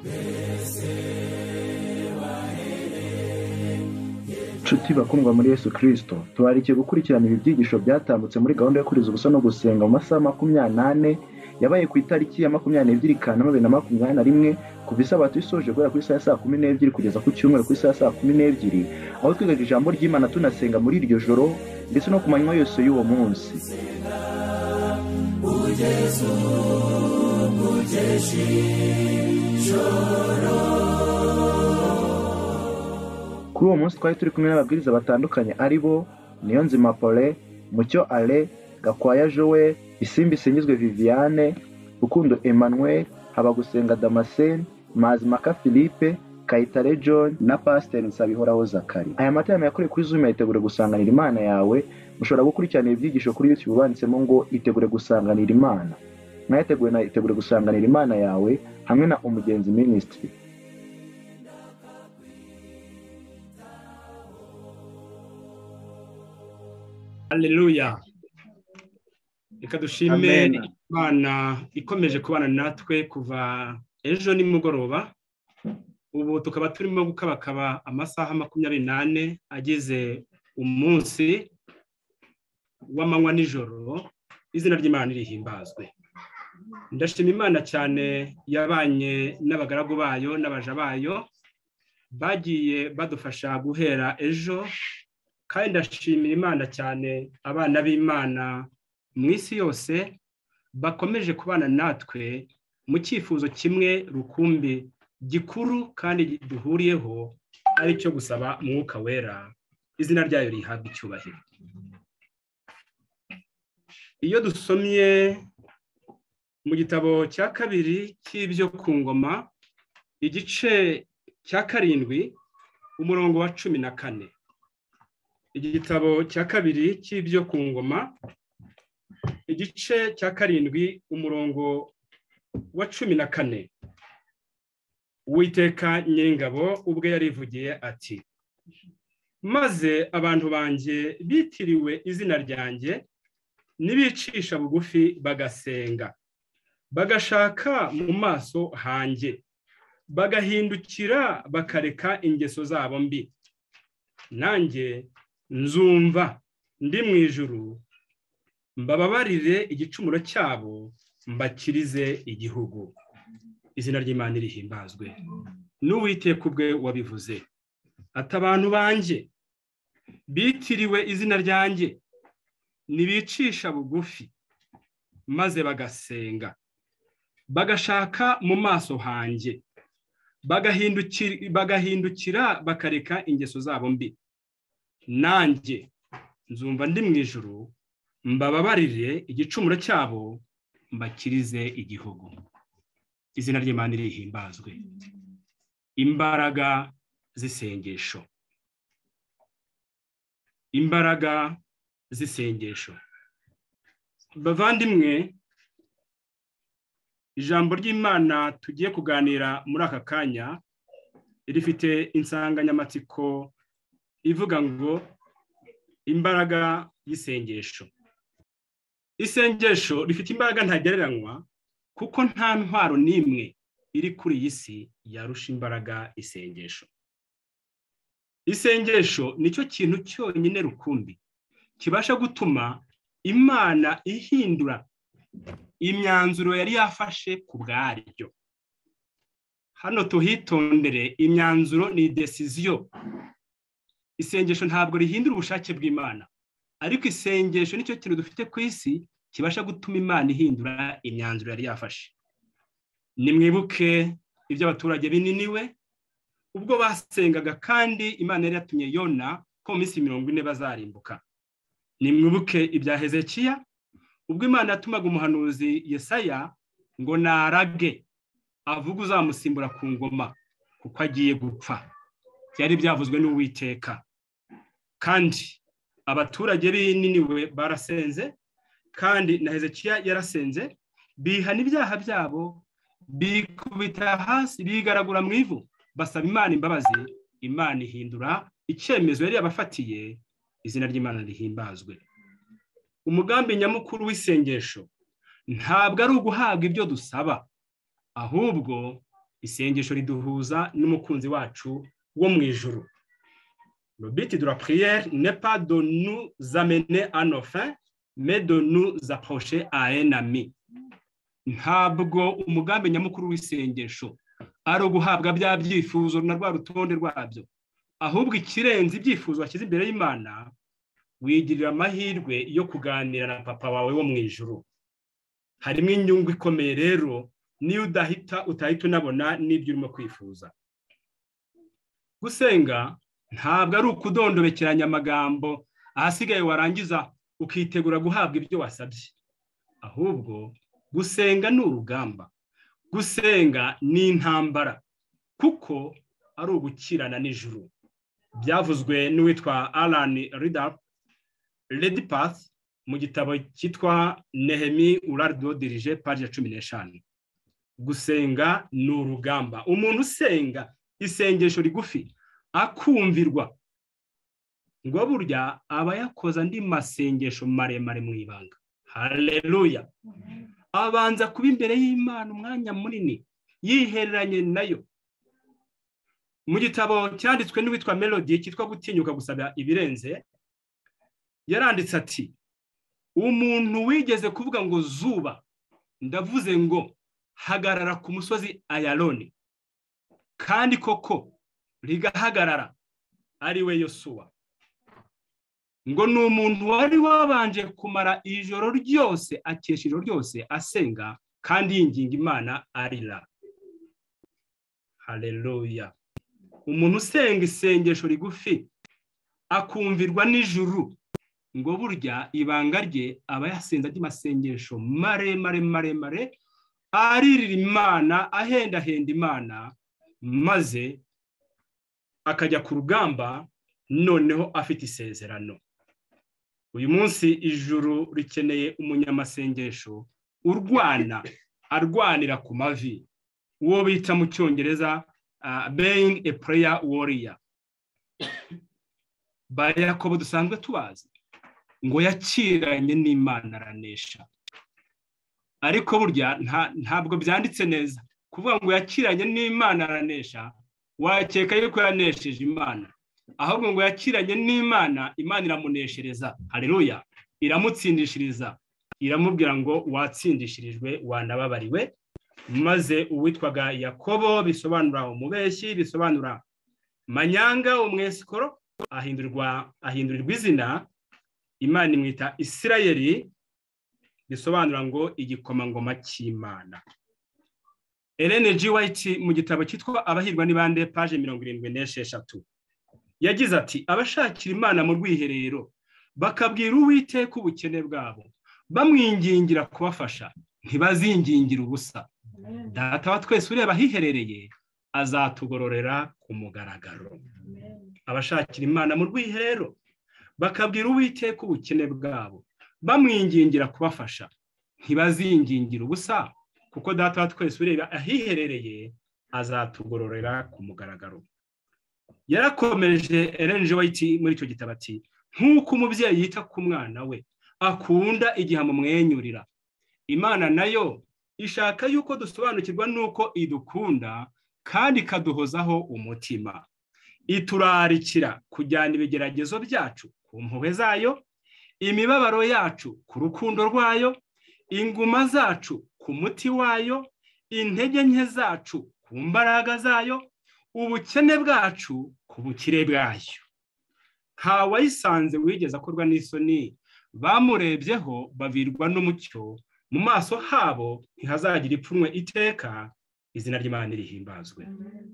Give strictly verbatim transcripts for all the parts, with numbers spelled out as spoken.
Nshuti bakundwa muri Yesu Kristo, tubarikiye gukurikirana ibi byigisho byatambutse muri gahunda yo kuriza ubusa no gusenga mu masaha makumyabiri n'ane yabaye ku itariki ya makumyabiri n'ebyiri Kanama bibiri na makumyabiri na rimwe kuva isabato isoje guhera ku isaha ya saa kumi n'ebyiri kugeza ku cyumweru ku isaha ya saa kumi n'ebyiri, aho twigaga ijambo ry'Imana tunasenga muri iryo joro ndetse no ku manywa yose y'uwo munsi. Kuri uwo munsi twari turi kumwe n'ababwiriza batandukanye ari bo Niyonzima Paulin, Mucyo Ale, Gakwaya Joel, Isimbi Singizwe Viviane, Rukundo Emmanuel, Habagusenga Damascene, Mazimaka Philippe, Kayitare John na Pastor Nsabihoraho Zakari. Aya matara yakorewe kuri Zoom yitegure gusanganira Imana yawe. Mushobora gukurikirana ibyigisho kuri YouTube banditsemo ngo itegure gusanganira Imana. Mwateguye na itegure gusanganira Imana yawe hamwe na Umugenzi Ministry. Haleluya. Reka dushime Imana ikomeje kubana natwe kuva ejo nimugoroba. Ubu tukaba turimo gukabakaba amasaha makumyabiri n'ane agize umunsi w'amanywa nijoro. Izina ry'Imana rihimbazwe. Ndashima Imana cyane yabanye n'abagaragu bayo n'abaja bayo bagiye badufasha guhera ejo, kandi ndashimira Imana cyane abana b'Imana mu isi yose bakomeje kubana natwe mu cyifuzo kimwe rukumbi gikuru kandi duhuriyeho, ari cyo gusaba Mwuka Wera. Izina ryayo rihabwa icyubahiro. Iyo dusomye mu gitabo cya kabiri cy'ibyo ku ngoma igice cya karindwi umurongo wa cumi na kane, igitabo cya kabiri cy'ibyo ku ngoma igice cya karindwi umurongo wa cumi na kane, Uwiteka Nyiringabo ubwe yarivugiye ati, maze abantu banjye bitiriwe izina ryanjye nibicisha bugufi bagasenga, bagashaka mu maso hanjye, bagahindukira bakareka ingeso zabo mbi, nanjye nzumva ndi mu ijuru mbababarire igicumuro cyabo mbakirize igihugu. Izina ry'Imana rihimbazwe. N'Uwiteka ubwe wabivuze ati, abantu banjye bitiriwe izina ryanjye nibicisha bugufi maze bagasenga, bagashaka mu maso hanjye, bagahindukira bagahindukira bakareka ingeso zabo mbi, nanjye nzumva ndi mu ijuru mbababarire igicumuro cyabo mbakirize igihugu. Izina ry'Imana rihimbazwe. Imbaraga z'isengesho. Imbaraga z'isengesho. Bavandimwe, ijambo ry'Imana tugiye kuganira muri aka kanya rifite insanganyamatsiko ivuga ngo imbaraga y'isengesho. Isengesho rifite imbaraga ntagereranywa, kuko nta ntwaro n'imwe iri kuri iyi si yarusha imbaraga isengesho. Isengesho nicyo kintu cyonyine rukumbi kibasha gutuma Imana ihindura imyanzuro yari yafashe ku bwaryo. Hano tuhitondere, imyanzuro ni decision. Isengesho ntabwo rihindura ubushake bw'Imana, ariko isengesho nicyo kintu dufite ku isi kibasha gutuma Imana ihindura imyanzuro yari yafashe. Nimwibuke ibyo abaturage bininiwe ubwo basengaga kandi Imana yari yatumye Yona ko mu minsi mirongo ine bazarimbuka. Nimwibuke ibya Hezekiya ubwo Imana yatumaga umuhanuzi Yesaya ngo narage avuga uzamusimbura ku ngoma kuko agiye gupfa. Byari byavuzwe n'Uwiteka, kandi abaturage bininiwe barasenze, kandi na Hezekiya yarasenze, bihana ibyaha byabo, bikubita hasi, bigaragura mu ivu, basaba Imana imbabazi. Imana ihindura icyemezo yari yabafatiye. Izina ry'Imana rihimbazwe. Umugambi nyamukuru w'isengesho ntabwo ari uguhabwa ibyo dusaba, ahubwo isengesho riduhuza n'umukunzi wacu wo mu ijuru. Le but de la prière n'est pas de nous amener à nos fins, mais de nous approcher à un ami. Ntabwo umugambi nyamukuru w'isengesho ari uguhabwa bya byifuzo na rwa rutonde rwabyo, ahubwo ikirenze ibyifuzo washyize imbere y'Imana, wigirira amahirwe yo kuganira na papa wawe wo mu ijuru. Harimo inyungu ikomeye rero niyo udahita utahita unabona n'ibyo urimo kwifuza. Gusenga ntabwo ari ukudondobekeranya amagambo ahasigaye warangiza ukitegura guhabwa ibyo wasabye, ahubwo gusenga ni urugamba. Gusenga ni intambara kuko ari ugukirana n'ijuru. Byavuzwe n'uwitwa Alan Ridder Redpath mu gitabo cyitwa Nehemi Urardo dirige page ya cumi n'eshanu. Gusenga ni urugamba. Umuntu usenga isengesho rigufi akumvirwa ngo burya aba yakoze andi masengesho maremare mu ibanga. Haleluya. Abanza kuba imbere y'Imana umwanya munini yihereranye nayo. Mu gitabo cyanditswe n'uwitwa Melody cyitwa Gutinyuka gusaba ibirenze, yaranditse ati, umuntu wigeze kuvuga ngo zuba, ndavuze ngo hagarara ku musozi Ayaloni, kandi koko rigahagarara, ari we Yosuwa. Ngo ni umuntu wari wabanje kumara ijoro ryose, akesha ijoro ryose asenga kandi yinginga Imana arira. Haleluya. Umuntu usenga isengesho rigufi akumvirwa n'ijuru, ngo burya ibanga rye aba yasenze andi masengesho mare mare mare mare, aririra Imana, ahenda henda Imana, maze akajya ku rugamba noneho afite isezerano. Uyu munsi ijuru rikeneye umunyamasengesho urwana, arwanira ku mavi, uwo bita mu Cyongereza uh, being a prayer warrior. Ba Yakobo dusanzwe tubazi ngo yakiranye n'Imana aranesha. Ariko burya ntabwo byanditse neza kuvuga ngo yakiranye n'Imana aranesha, wakeka yuko yanesheje Imana. Ahubwo ngo yakiranye n'Imana, Imana iramuneshereza. Haleluya. Iramutsindishiriza, iramubwira ngo watsindishirijwe, wanababariwe. Maze uwitwaga Yakobo, bisobanura umubeshyi, bisobanura manyanga, umwesikoro, ahindurirwa ahindurirwa izina, Imana imwita Isirayeli, bisobanura ngo igikomangoma cy'Imana. Ellen G. White mu gitabo cyitwa Abahirwa ni bande page mirongo irindwi n'esheshatu yagize ati, abashakira Imana mu rwiherero bakabwira Uwiteka ubukene bwabo, bamwingingira kubafasha, ntibazingingira ubusa. Data wa twese ureba hiherereye azatugororera ku mugaragaro. Abashakira Imana mu rwiherero bakabwira Uwiteka ubukene bwabo, bamwingingira kubafasha, ntibazingingira ubusa, kuko Data wa twese ureba ahiherereye azatugororera ku mugaragaro. Yarakomeje Ellen G. White muri icyo gitabo ati, nk'uko umubyeyi yita ku mwana we akunda igihe amumwenyurira, Imana nayo ishaka yuko dusobanukirwa nuko idukunda kandi ikaduhozaho umutima. Iturarikira kujyana ibigeragezo byacu ku mpuhwe zayo, imibabaro yacu ku rukundo rwayo, inguma zacu ku muti wayo, intege nke zacu ku mbaraga zayo, ubukene bwacu ku bukire bwayo. Nta wayisanze wigeze akorwa n'isoni, bamurebyeho bavirwa n'umucyo, mu maso habo ntihazagira ipfunwe iteka, izina ry'Imana rihimbazwe.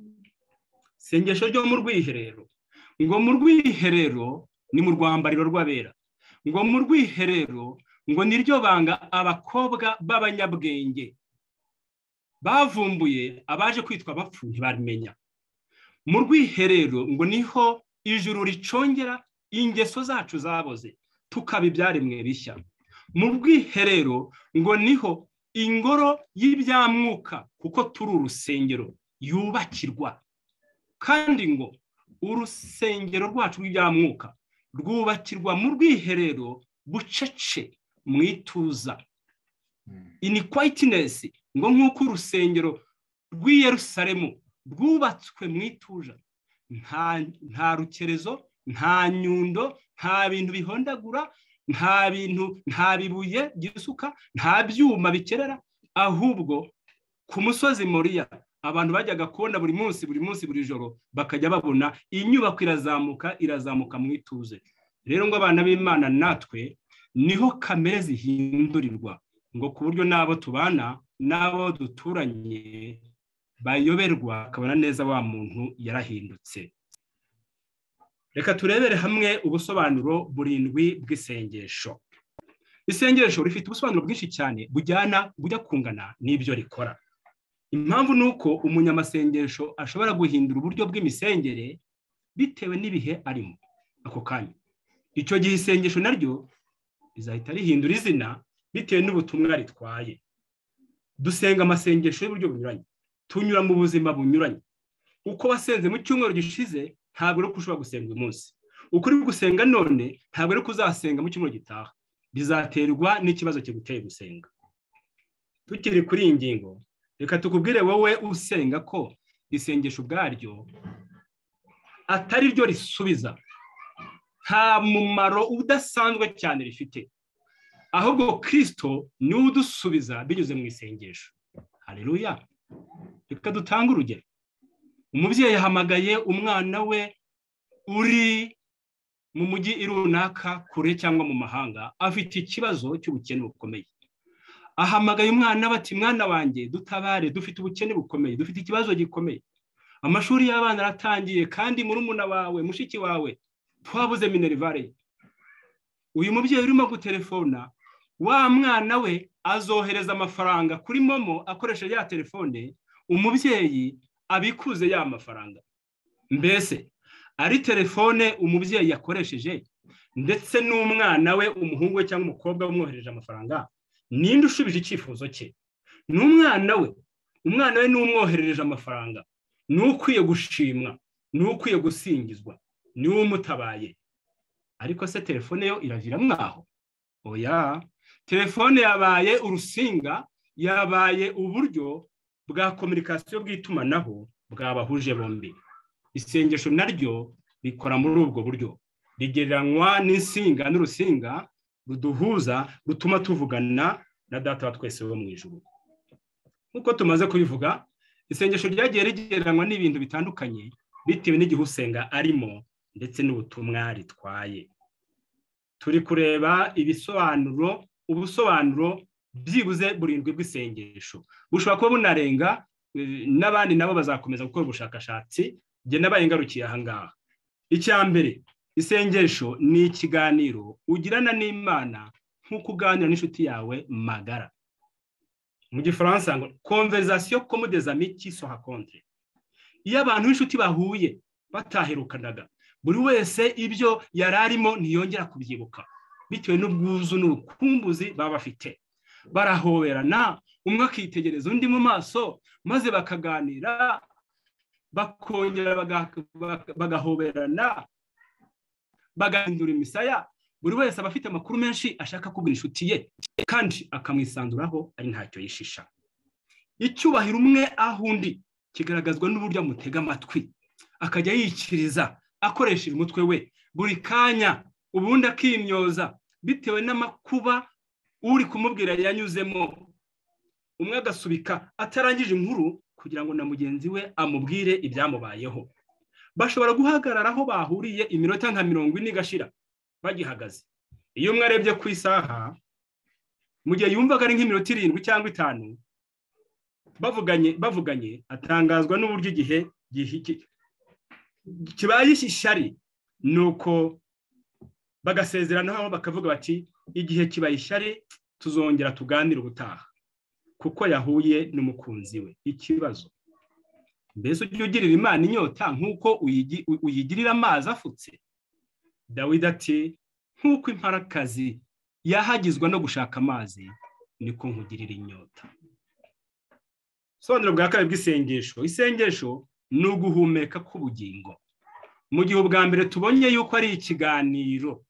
Sengesho ryo mu rwiherero, ngo mu rwiherero ni mu rwambariro rw'abera, ngo mu rwiherero ngo niryo banga abakobwa b'abanyabwenge bavumbuye abaje kwitwa abapfu ntibamenya. Mu rwiherero ngo niho ijuru ricongera ingeso zacu zaboze, tukaba ibyaremwe bishya. Mu rwiherero ngo niho ingoro y'ibyamwuka, kuko turi urusengero, yubakirwa. Kandi ngo urusengero rwacu rw'ibyamwuka rwubakirwa mu rwiherero bucece, mwituza, in quietness, ngo nk'uko urusengero rw'i Yerusalemu bwubatswe mu ituja, nta nta rukerezo, nta nyundo, nta bintu bihondagura, nta bintu nta bibuye by'isuka, nta byuma bikerera, ahubwo ku musozi Moriya abantu bajyaga kubona buri munsi buri munsi buri joro bakajya babona inyubako irazamuka irazamuka mu ituze. Rero ngo abana b'Imana natwe niho kamere zihindurirwa, ngo ku buryo nabo tubana nabo duturanye bayoberwa akabona neza wa muntu yarahindutse. Reka turebere hamwe ubusobanuro burindwi bw'isengesho. Isengesho rifite ubusobanuro bwinshi cyane bujyana bujya kungana n'ibyo rikora. Impamvu nuko umunyamasengesho ashobora guhindura uburyo bw'imisengere bitewe n'ibihe arimo ako kanya. Icyo gihe isengesho naryo rizahita rihindura izina bitewe n'ubutumwa ritwaye. Dusenga amasengesho y'uburyo bunyuranye, tunyura mu buzima bunyuranye. Uko wasenze mu cyumweru gishize ntabwo ari ushobora gusenga umunsi. Uko uri gusenga none ntabwo ari kuzasenga mu cyumweru gitaha. Bizaterwa n'ikibazo kiguteye gusenga. Tukiri kuri iyi ngingo, reka tukubwire wowe usenga ko isengesho ubwaryo atari ryo risubiza, nta mumaro udasanzwe cyane rifite, ahubwo Kristo ni udusubiza binyuze mu isengesho. Haleluya. Reka dutanga urugero. Umubyeyi yahamagaye umwana we uri mu mujyi runaka kure cyangwa mu mahanga, afite ikibazo cy'ubukene bukomeye. Ahamagaye umwana bati, mwana wanjye dutabare, dufite ubukene bukomeye, dufite ikibazo gikomeye. Amashuri y'abana aratangiye kandi murumuna wawe mushiki wawe twabuze minerivare. Uyu mubyeyi urimo gutelefona, wa mwana we azohereza amafaranga kuri momo akoresheje ya telefone, umubyeyi abikuze ya mafaranga. Mbese ari telefone umubyeyi yakoresheje ndetse n'umwana we umuhungu we cyangwa umukobwa umwohereje amafaranga, ninde ushubije icyifuzo cye? N'umwana we. Umwana we n'umwoherereje amafaranga, n'ukwiye gushimwa, n'ukwiye gusingizwa, ni umutabaye. Ariko se telefone yo iravira mwaho? Oya, telefone yabaye urusinga, yabaye uburyo bwa communication bw'itumanaho bwabahuje bombi. Isengesho naryo rikora muri ubwo buryo, rigereranywa n'insinga n'urusinga ruduhuza rutuma tuvugana na Data wa twese wo mu ijuru. Nkuko tumaze kubivuga, isengesho ryagiye rigereranywa n'ibintu bitandukanye bitewe n'igihe usenga arimo ndetse n'ubutumwa ritwaye. Turi kureba ibisobanuro ubusobanuro byibuze burindwi bw'isengesho. Bushobora kuba bunarenga, n'abandi nabo bazakomeza gukora ubushakashatsi, nge nabaye ngarukiye aha ngaha. Icya mbere, isengesho ni ikiganiro ugirana n'Imana nk'uko uganira n'inshuti yawe magara. Mu Gifaransa ngo conversation comme des amis qui se rencontrent. Iyo abantu b'inshuti bahuye bataherukanaga, buri wese ibyo yararimo ntiyongera kubyibuka bitewe n'ubwuzu n'ubukumbuzi baba bafite. Barahoberana, umwe akitegereza undi mu maso, maze bakaganira, bakongera bagahoberana, bagahindura imisaya. Buri wese aba afite amakuru menshi ashaka kubwira inshuti ye kandi akamwisanzuraho ari ntacyo yishisha. Icyubahiro umwe aho undi kigaragazwa n'uburyo amutega amatwi, akajya yikiriza akoresheje umutwe we buri kanya, ubundi akimyoza bitewe n'amakuba uri kumubwira yanyuzemo. Umwe agasubika atarangije inkuru kugira ngo na mugenzi we amubwire ibyamubayeho. Bashobora guhagarara aho bahuriye iminota nka mirongo ine igashira bagihagaze. Iyo umwe arebye ku isaha, mu gihe yumvaga ari nk'iminota irindwi cyangwa itanu bavuganye bavuganye atangazwa n'uburyo igihe kibaye ishyari, nuko bagasezeranaho bakavuga bati, igihe kibaye ishyari tuzongera tuganire ubutaha, kuko yahuye n'umukunzi we. Ikibazo, mbese ujye ugirira Imana inyota nk'uko uyigirira amazi afutse? Dawidi ati, nk'uko imparakazi yahagizwa no gushaka amazi, niko nkugirira inyota. Sobanuro bwa kabiri bw'isengesho. Isengesho ni uguhumeka k'ubugingo. Mu gihe ubwa mbere tubonye yuko ari ikiganiro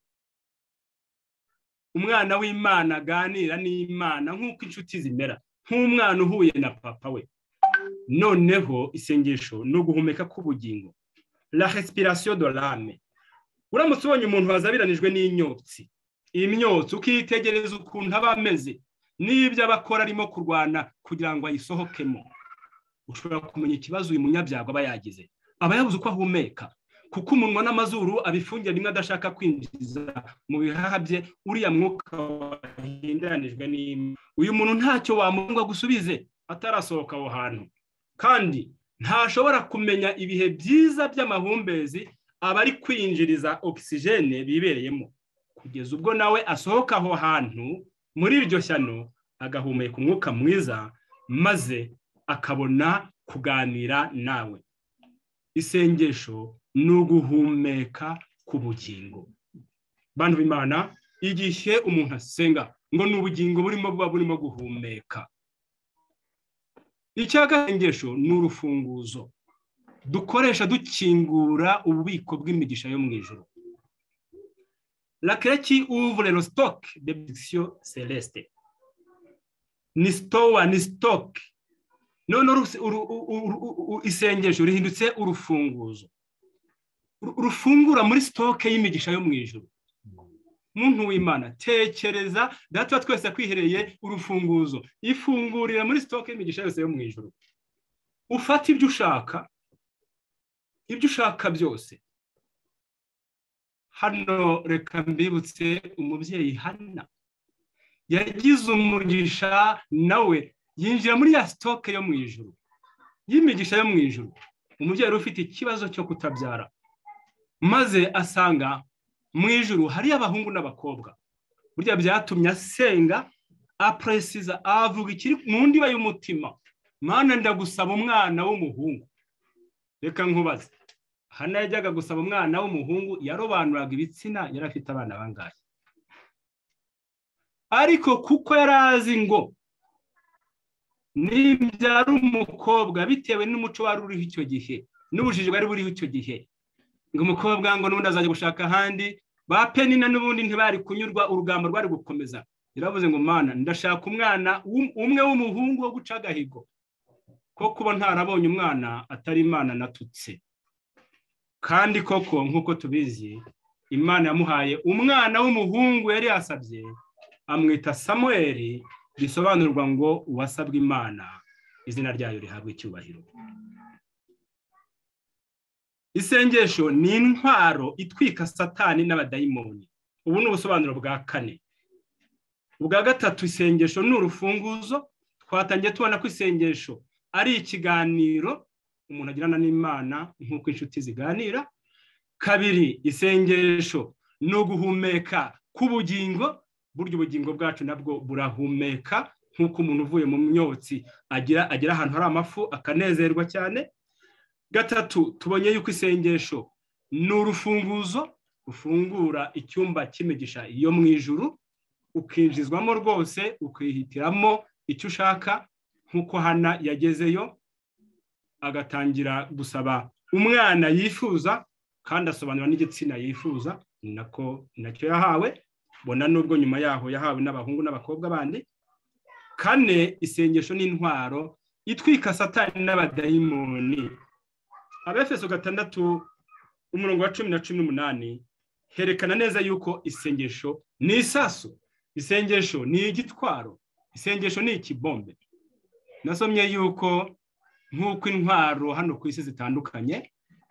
umwana w'Imana aganira n'Imana nk'uko inshuti zimera, nk'umwana uhuye na papa we. noneho isengesho no guhumeka k'ubugingo, la respiration de l'âme. Uramutse ubonye umuntu wazabiranijwe n'inyotsi, imyotsi ukitegereza ukuntu aba ameze n'ibyo abakora arimo kurwana kugira ngo ayisohokemo, ushobora kumenya ikibazo uyu munyabyago aba yagize. Aba yabuze uko ahumeka kuko umunwa n'amazuru abifungiye rimwe adashaka kwinjiza mu bihaha bye uriya mwuka wahindanijwe n'imwe. Uyu muntu ntacyo wamunga gusubize atarasohoka aho hantu, kandi ntashobora kumenya ibihe byiza by'amahumbezi abari kwinjiriza oxygene bibereyemo kugeza ubwo nawe asohoka aho hantu muri iryo shyano agahumeka umwuka mwiza maze akabona kuganira nawe. Isengesho ni uguhumeka k'ubugingo. Bantu b'Imana, igihe umuntu asenga ngo ni ubugingo burimo buba burimo guhumeka. Icyagasengesho ni urufunguzo dukoresha dukingura ububiko bw'imigisha yo mu ijuru. La clé qui ouvre le stock de bénédictions célestes. Ni stowa, ni stock. None isengesho rihindutse urufunguzo rufungura muri stock y'imigisha yo mu ijuru. Muntu w'Imana, tekereza data twese kwihereye urufunguzo ifungurira muri stock y'imigisha yose yo mu ijuru. Ufata ibyo ushaka, ibyo ushaka byose. Hano reka mbibutse umubyeyi Hana yagize umugisha, nawe yinjira muri ya stock yo mu ijuru y'imigisha yo mu ijuru. Umubyeyi ufite ikibazo cyo kutabyara, maze asanga mu ijuru hari abahungu n'abakobwa. Burya byatumye asenga, apresiza, avuga ikiri mu ndiba y'umutima, Mana ndagusaba umwana w'umuhungu. Reka nkubaze, Hana yajyaga gusaba umwana w'umuhungu, yarobanuraga ibitsina, yari afite abana bangahe? Ariko kuko yarazi ngo nibyara umukobwa bitewe n'umuco wari uriho icyo gihe n'ubujiji bwari buriho icyo gihe, ngo umukobwa ngo n'ubundi azajya gushaka ahandi, ba Penina n'ubundi ntibari kunyurwa, urugamba rwari gukomeza. Yaravuze ngo Mana ndashaka umwana umwe w'umuhungu wo guca agahigo, ko kuba ntarabonye umwana atari Imana natutse. Kandi koko nk'uko tubizi Imana yamuhaye umwana w'umuhungu yari yasabye, amwita Samuel, bisobanurwa ngo uwasabwe Imana, izina ryayo rihabwa icyubahiro. Isengesho ni intwaro itwika Satani n'abadayimoni. Ubu ni ubusobanuro bwa kane. Ubwa gatatu, isengesho ni urufunguzo. Twatangiye tubona ko isengesho ari ikiganiro umuntu agirana n'Imana nk'uko inshuti ziganira. Kabiri, isengesho ni uguhumeka k'ubugingo. Burya ubugingo bwacu nabwo burahumeka nk'uko umuntu uvuye mu myotsi agira agira ahantu hari amafu akanezerwa cyane. Gatatu, tubonye yuko isengesho ni urufunguzo rufungura icyumba cy'imigisha yo mu ijuru, ukinjizwamo rwose ukihitiramo icyo ushaka, nk'uko Hana yagezeyo agatangira gusaba umwana yifuza, kandi asobanura n'igitsina yifuza, nako nacyo yahawe. Bona nubwo nyuma yaho yahawe n'abahungu n'abakobwa bandi. Kane, isengesho n'intwaro itwika Satani n'abadayimoni. Abefeso gatandatu umurongo wa cumi na cumi n'umunani herekana neza yuko isengesho ni isasu, isengesho ni igitwaro, isengesho ni ikibombe. Nasomye yuko nk'uko intwaro hano ku isi zitandukanye,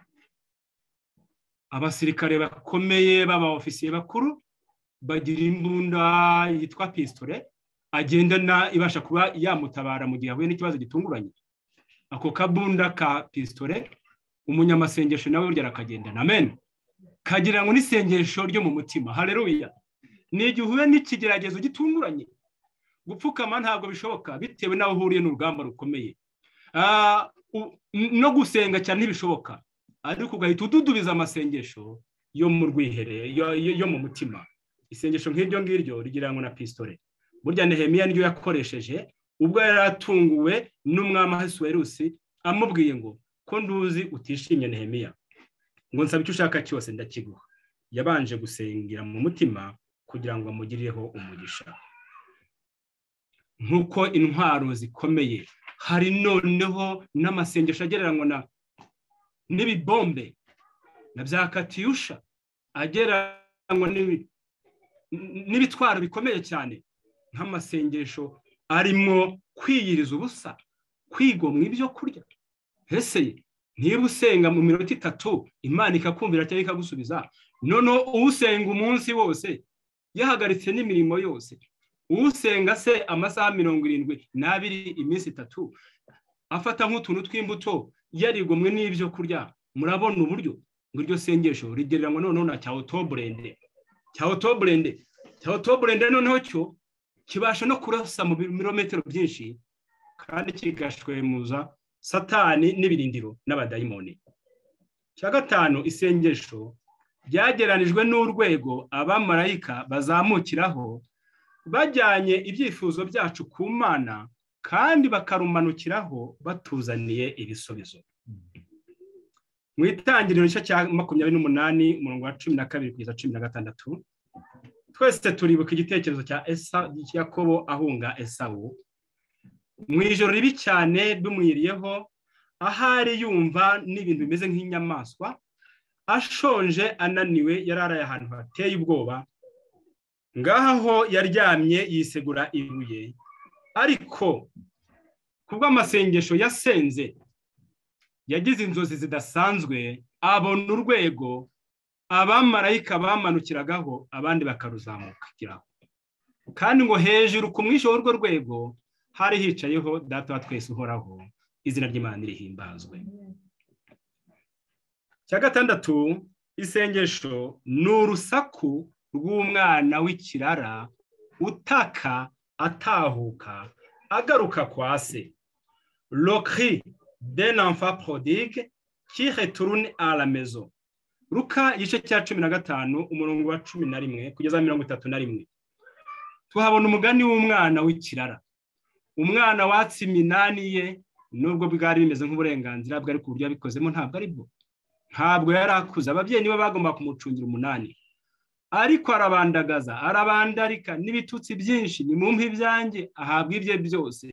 abasirikare bakomeye baba ofisiye bakuru bagira imbunda yitwa pistole, agendana ibasha kuba yamutabara mu gihe ahuye n'ikibazo gitunguranye. Ako kabunda ka pistole umunyamasengesho nawe urya akagendana. Amen. Kagira ngo n'isengesho ryo mu mutima. Haleluya. Ni igihe uhuye n'ikigeragezo gitunguranye, gupfukama ntabwo bishoboka bitewe naho uhuriye n'urugamba rukomeye. Ah, no gusenga cyane ntibishoboka, ariko ugahita ududubiza amasengesho yo mu rwiherero yo, yo, yo mu mutima. Isengesho nk'iryo ngiryo rigira ngo na pistole. Burya Nehemiya niryo yakoresheje ubwo yaratunguwe n'umwami Ahasuwerusi amubwiye ngo ko nduzi utishimye Nehemiya, ngo nsaba icyo ushaka cyose ndakiguha. Yabanje gusengera mu mutima kugira ngo amugirireho umugisha. Nkuko intwaro zikomeye hari noneho n'amasengesho agereranywa na n'ibibombe na bya katiyusha agereranywa n'ibitwaro bikomeye cyane, nk'amasengesho arimo kwiyiriza ubusa, kwigomwa ibyo kurya. Ese niba usenga mu minota itatu Imana ikakumvira cyangwa ikagusubiza, noneho usenga umunsi wose yahagaritse n'imirimo yose, usenga se amasaha mirongo irindwi n'abiri iminsi itatu afata nk'utuntu tw'imbuto yarigomwe n'ibyo kurya, murabona uburyo ngo iryo sengesho rigereranywa noneho na cya otoburende cya otoburende cya otoburende noneho cyo kibasha no kurasa mu birometero byinshi kandi kigashwemuza Satani n'ibirindiro n'abadayimoni. Cya gatanu, isengesho ryageranijwe n'urwego abamarayika bazamukiraho bajyanye ibyifuzo byacu ku Mana kandi bakarumanukiraho batuzaniye ibisubizo. Mu itangiriro cya makumyabiri n'umunani umurongo wa cumi na kabiri kugeza cumi na gatandatu, twese turibuka igitekerezo cya Yakobo ahunga Esawu mu ijoro ribi cyane bimwiriyeho, ahari yumva n'ibintu bimeze nk'inyamaswa, ashonje ananiwe, yararaye ahantu hateye ubwoba. Ngaho yaryamye yisegura ibuye, ariko kubw'amasengesho yasenze yagize inzozi zidasanzwe, abona urwego abamarayika bamanukiragaho abandi bakaruzamukiraho, kandi ngo hejuru ku mwisho w'urwo rwego hari hicayeho Data wa twese uhoraho, izina ry'Imana rihimbazwe. Cya gatandatu, isengesho ni urusaku rw'umwana w'ikirara utaka atahuka agaruka kwa se. Le cri d'un enfant prodigue qui retourne à la maison. Luka igice cya cumi na gatanu umurongo wa cumi na rimwe kugeza mirongo itatu na rimwe. Tuhabona umugani w'umwana w'ikirara. Umwana watsi iminani ye, nubwo bwari bimeze nk'uburenganzira bwe, ariko uburyo yabikozemo ntabwo ari bwo. Ntabwo yarakuze, ababyeyi nibo bagomba kumucungira umunani, ariko arabandagaza, arabandarika n'ibitutsi byinshi, ni mumpe ibyanjye, ahabwa ibye byose.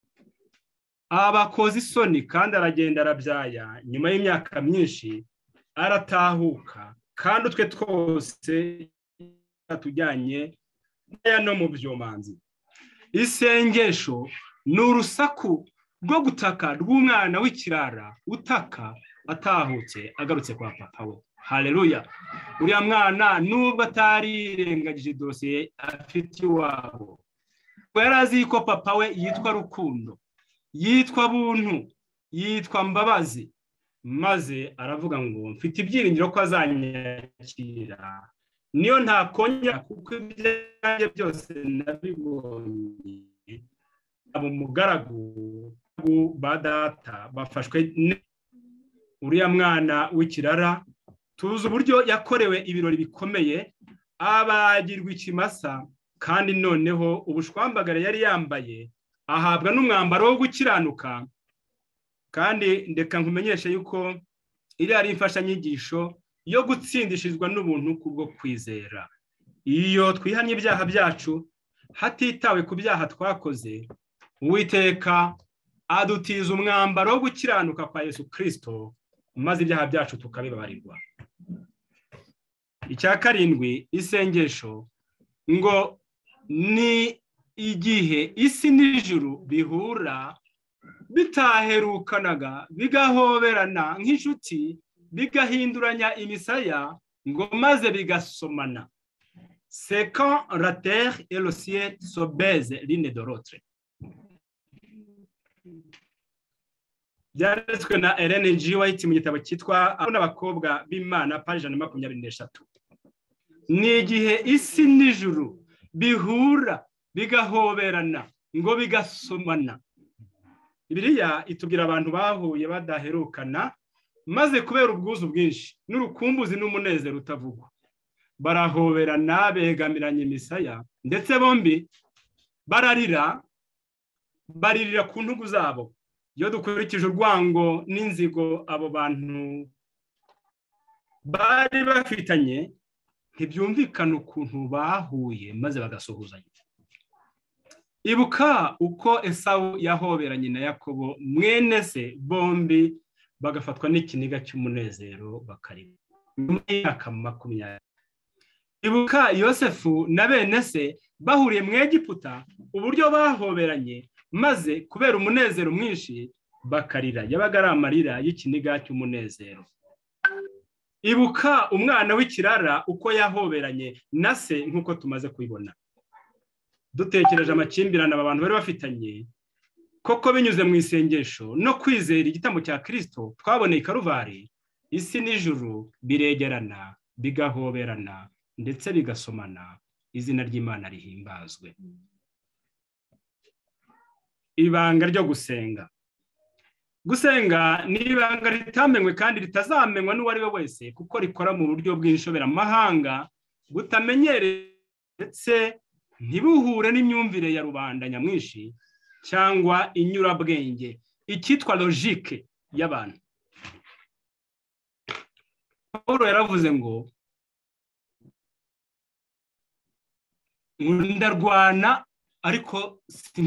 Abakoze isoni kandi aragenda arabyaya, nyuma y'imyaka myinshi aratahuka, kandi utwe twose tujyanye no mu byomanzi. Isengesho ni urusaku rwo gutaka rw'umwana w'ikirara utaka atahutse agarutse kwa papa we. Haleluya. Uriya mwana nubwo atarirengagije dosiye afite iwabo, yari azi ko papa we yitwa Rukundo, yitwa Buntu, yitwa Mbabazi, maze aravuga ngo mfite ibyiringiro ko azanyakira, niyo ntakongera kuko ibyanjye byose nabibonye. Abo mugaragu ba data bafashwe. Uriya mwana w'ikirara tuzi uburyo yakorewe ibirori bikomeye, abagirwa ikimasa, kandi noneho ubushwambagara yari yambaye ahabwa n'umwambaro wo gukiranuka. Kandi ndeka nkumenyeshe yuko iri ari imfashanyigisho yo gutsindishizwa n'ubuntu kubwo kwizera. Iyo twihanye ibyaha byacu hatitawe ku byaha twakoze, Uwiteka adutiza umwambaro wo gukiranuka kwa Yesu Kristo, maze ibyaha byacu tukabibabarirwa. Icya karindwi, isengesho ngo ni igihe isi n'ijuru bihura bitaherukanaga, bigahoberana nk'inshuti, bigahinduranya imisaya, ngo maze bigasomana. C'est quand la terre et le ciel se baisent l'une de l'autre. Byanditswe na Ellen G. White mu gitabo cyitwa Abana Abakobwa b'Imana, page ijana na makumyabiri n'eshatu. Ni igihe isi n'ijuru bihura bigahoberana ngo bigasomana. Bibiliya itubwira abantu bahuye badaherukana, maze kubera ubwuzu bwinshi n'urukumbuzi n'umunezero utavugwa, barahoberana begamiranye imisaya, ndetse bombi bararira, baririra ku ntugu zabo. Iyo dukurikije urwango n'inzigo abo bantu bari bafitanye, ntibyumvikana ukuntu bahuye maze bagasuhuzanya. ibuka uko Esawu yahoberanye na Yakobo mwene se, bombi bagafatwa n'ikiniga cy'umunezero bakarira nyuma y'imyaka makumyabiri. Ibuka Yosefu na bene se bahuriye mu Egiputa, uburyo bahoberanye maze kubera umunezero mwinshi bakarira, yabaga ari amarira y'ikiniga cy'umunezero. Ibuka umwana w'ikirara uko yahoberanye na se nk'uko tumaze kubibona. Dutekereje amakimbirane aba bantu bari bafitanye, koko binyuze mu isengesho no kwizera igitambo cya Kristo twaboneye i Karuvari, isi n'ijuru biregerana bigahoberana ndetse bigasomana, izina ry'Imana rihimbazwe. Ibanga ryo gusenga. Gusenga ni ibanga ritamenywe kandi ritazamenywa n'uwari we wese, kuko rikora mu buryo bw'inshoberamahanga butamenyereye ndetse ntibuhure n'imyumvire ya rubanda nyamwinshi cyangwa inyurabwenge, icyitwa logique y'abantu. Paulo yaravuze ngo ndarwana ariko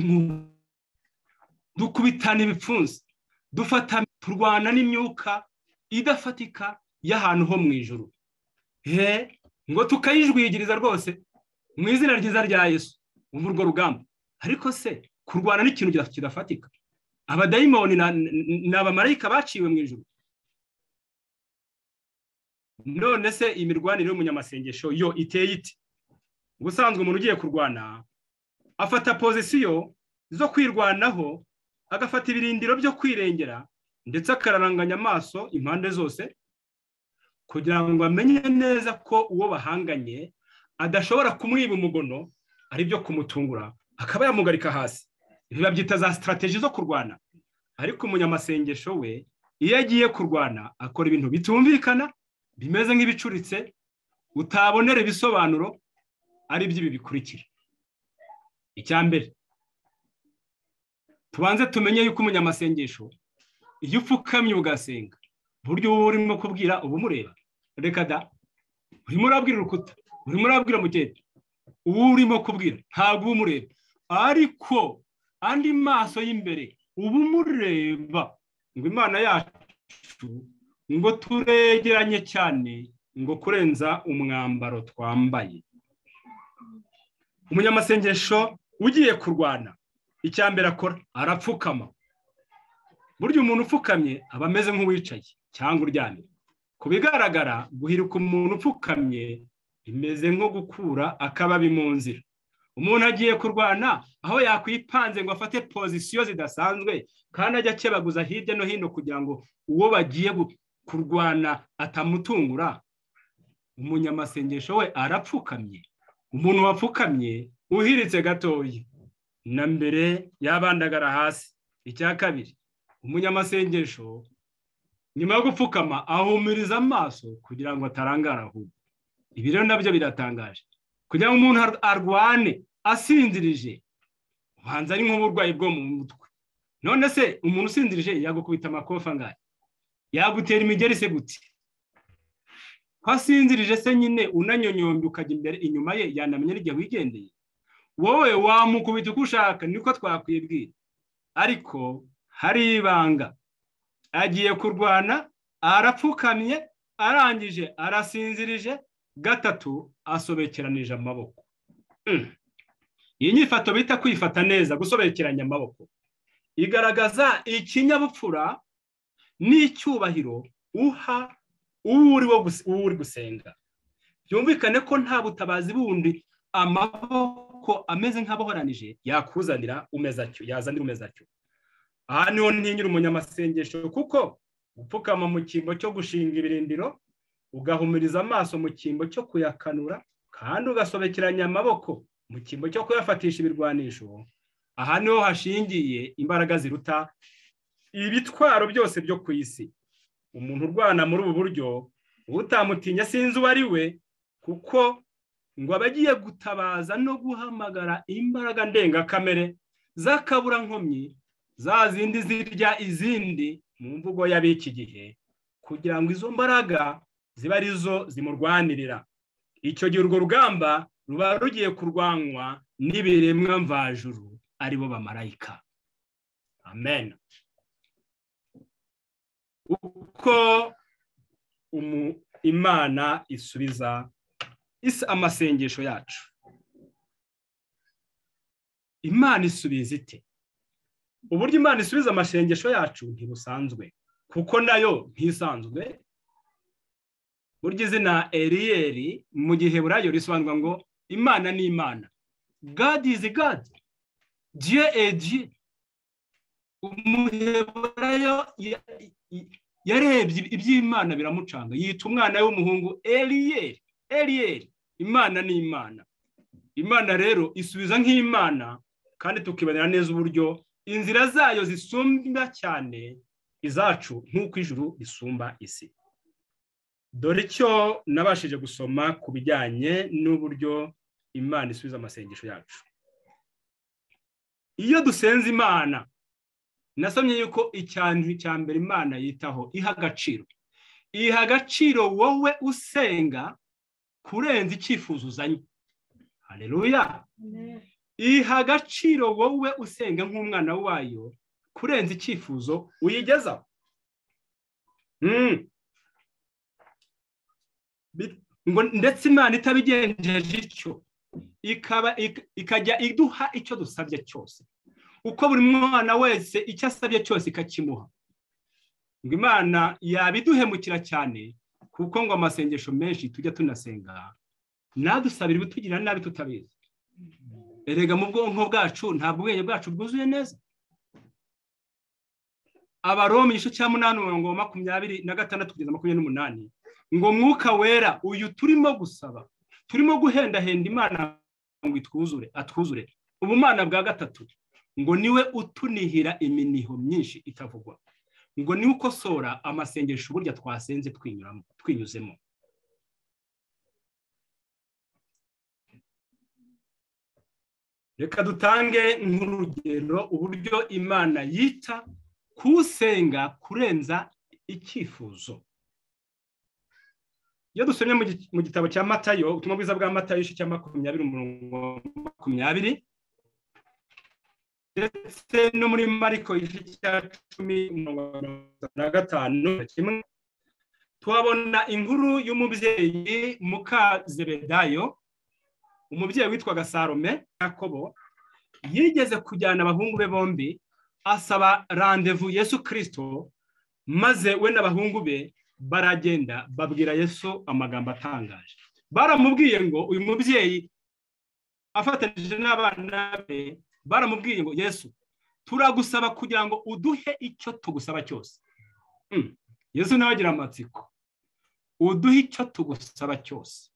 dukubitana ibipfunsi, dufata turwana n'imyuka idafatika y'ahantu ho mu ijuru, he ngo tukayijwigiriza rwose mu izina ryiza rya Yesu. Umva urwo rugamba. Ariko se kurwana n'ikintu kidafatika, abadayimoni n'abamarayika baciwe mu ijuru. None se imirwanire y'umunyamasengesho yo iteye iti? Ubusanzwe umuntu ugiye kurwana afata pozisiyo zo kwirwanaho, agafata ibirindiro byo kwirengera ndetse akararanganya amaso impande zose kugira ngo amenye neza ko uwo bahanganye adashobora kumwiba umugono, ari byo kumutungura akaba yamugarika hasi. Ibi babyita za strategy zo kurwana. Ariko umunyamasengesho we iyo agiye kurwana akora ibintu bitumvikana, bimeze nk'ibicuritse, utabonera ibisobanuro, ari by'ibi bikurikira. Icya mbere, tubanze tumenye yuko umunyamasengesho iyo upfukamye ugasenga, buryo uba urimo kubwira uba umureba. Reka da, urimo urabwira urukuta, urimo urabwira mukete, uba urimo kubwira ntabwo uba umureba, ariko andi maso y'imbere uba umureba. Ngo Imana yacu ngo turegeranye cyane, ngo kurenza umwambaro twambaye. Umunyamasengesho ugiye kurwana, icya mbere akora arapfukama. Burya umuntu upfukamye aba ameze nk'uwicaye cyangwa uryamye. Ku bigaragara guhiruka umuntu upfukamye bimeze nko gukura akababi mu nzira. Umuntu agiye kurwana aho yakwipanze ngo afate pozisiyo zidasanzwe kandi ajya akebaguza hirya no hino kugira ngo uwo bagiye kurwana atamutungura, umunyamasengesho we arapfukamye. Umuntu wapfukamye uhiritse gatoyi na mbere yabandagara hasi. Icya kabiri, umunyamasengesho nyuma yo gupfukama ahumiriza amaso kugira ngo atarangara ahubwo. Ibi rero nabyo biratangaje. Kugira ngo umuntu arwane asinzirije, ubanza ari nk'uburwayi bwo mu mutwe. None se umuntu usinzirije yagukubita amakofa ngahe? Yagutera imigeri se gute? Kwasinzirije se nyine unanyonyombe ukajya imbere inyuma ye yanamenye n'igihe wigendeye. Wowe wamukubita uko ushaka, niko twakwibwira. Ariko hari ibanga. Agiye kurwana arapfukamye, arangije arasinzirije, gatatu asobekeranije amaboko. Mm. Iyi nyifato bita kwifata neza, gusobekeranya amaboko, igaragaza ikinyabupfura n'icyubahiro uha uri gusenga. Byumvikane ko nta butabazi bundi amaboko ameze nk'abahoranije yakuzanira umeze atyo, yazanira umeze atyo. Aha niho ntinyura umunyamasengesho, kuko gupfukama mu cyimbo cyo gushinga ibirindiro, ugahumiriza amaso mu cyimbo cyo kuyakanura, kandi ugasobekeranya amaboko mu cyimbo cyo kuyafatisha ibirwanisho. Aha niho hashingiye imbaraga ziruta ibitwaro byose byo ku isi. Umuntu urwana muri ubu buryo utamutinya sinzi uwo ari we, kuko ngo abagiye gutabaza no guhamagara imbaraga ndengakamere z'akaburankomyi, za zindi zirya izindi mu mvugo y'abiki gihe, kugira ngo izo mbaraga ziba arizo zimurwanirira. Icyo gihe urwo rugamba ruba rugiye kurwanwa n'ibiremwa mvajuru ari bo bamarayika. Amen. Uko umu Imana isubiza isa amasengesho yacu. Imana isubiza ite? Uburyo Imana isubiza amasengesho yacu ntibusanzwe, kuko nayo ntisanzwe. Burya izina Eliyeli mu Giheburayo risobanura ngo Imana ni Imana. God is God. Dieu est Dieu. Umuheburayo yarebye iby'Imana biramucanga, yita umwana w'umuhungu Eliyeli. Eliyeli, Imana ni Imana. Imana rero isubiza nk'Imana, kandi tukibonera neza uburyo inzira zayo zisumba cyane izacu nk'uko ijuru risumba isi. Dore icyo nabashije gusoma ku bijyanye n'uburyo Imana isubiza amasengesho yacu. Iyo dusenze Imana, nasomye yuko icyantu cya mbere Imana yitaho iha agaciro. Iha agaciro wowe usenga kurenza icyifuzo uzanye. Haleluya. Iha agaciro wowe usenga nk'umwana wayo kurenza icyifuzo uyigezaho. Mm. Ngo ndetse Imana itabigenjeje icyo, ikaba ikajya iduha icyo dusabye cyose. Uko buri mwana wese icyo asabye cyose ikakimuha. Ngo Imana yabiduhemukira cyane, kuko ngo amasengesho menshi tujya tunasenga nadusabira ibitugira nabi tutabizi. Erega mu bwonko bwacu ntabwo ubwenge bwacu bwuzuye neza. Abaroma igice cya munani umurongo wa makumyabiri na gatandatu kugeza makumyabiri n'umunani, ngo Mwuka Wera uyu turimo gusaba, turimo guhendahenda Imana ngo itwuzure, atwuzure ubumana bwa gatatu, ngo niwe utunihira iminiho myinshi itavugwa, ngo niwe ukosora amasengesho burya twasenze twinyuramo twinyuzemo. Reka dutange nk'urugero uburyo Imana yita kusenga kurenza icyifuzo. Iyo dusomye mu gitabo cya Matayo, ubutumwa bwiza bwa Matayo igice cya makumyabiri umurongo makumyabiri, ndetse no muri Mariko igice cya cumi umurongo na gatanu kimwe, tuhabona inkuru y'umubyeyi muka Zebedayo, umubyeyi witwaga Salome. Yakobo yigeze kujyana abahungu be bombi, asaba rendezvous Yesu Kristo, maze we n'abahungu be baragenda babwira Yesu amagambo atangaje. Baramubwiye ngo uyu mubyeyi afatanije n'abana be, baramubwiye ngo Yesu, turagusaba kugira ngo uduhe icyo tugusaba cyose. Mm. Yesu nawe agira amatsiko, uduhe icyo tugusaba cyose,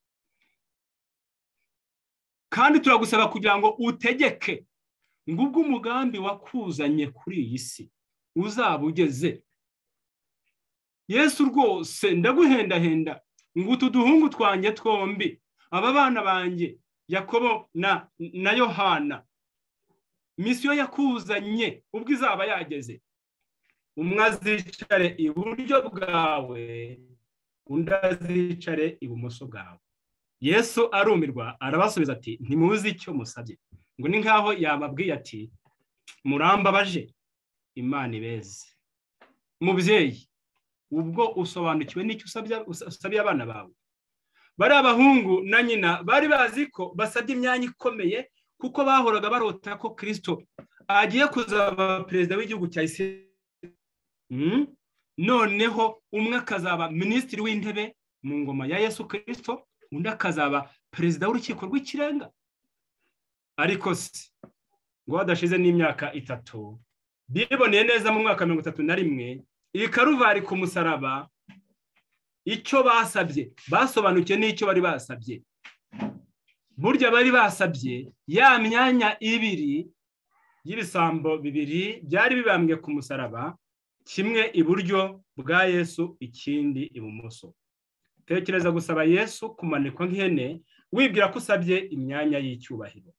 kandi turagusaba kugira ngo utegeke ngo ubwo umugambi wakuzanye kuri iyi si uzaba ugeze. Yesu rwose ndaguhendahenda ngo utu duhungu twanjye twombi, aba bana banjye Yakobo na na Yohana, misiyo yakuzanye ubwo izaba yageze, umwe azicare iburyo bwawe, undi azicare ibumoso bwawe. Yesu arumirwa arabasubiza ati ntimuzi icyo musabye. Ngo ni nkaho yababwiye ati murambabaje, Imana ibeze. Mubyeyi, ubwo usobanukiwe n'icyo usabye usabye abana bawe. Bari abahungu na nyina bari bazi ko basabye imyanya ikomeye, kuko bahoraga barota ko Kristo agiye kuzaba perezida w'igihugu cya Isirayeli. Mm? Noneho umwe akazaba minisitiri w'intebe mu ngoma ya Yesu Kristo, undi akazaba perezida w'urukiko rw'ikirenga. Ariko se ngo hadashize n'imyaka itatu, biboneye neza mu mwaka mirongo itatu na rimwe, iyi Karuvari ku musaraba, icyo basabye basobanukiye n'icyo bari basabye. Burya bari basabye ya myanya ibiri y'ibisambo bibiri byari bibambwe ku musaraba, kimwe iburyo bwa Yesu, ikindi ibumoso. Tekereza gusaba Yesu kumanikwa nk'ihene, wibwira ko usabye imyanya y'icyubahiro.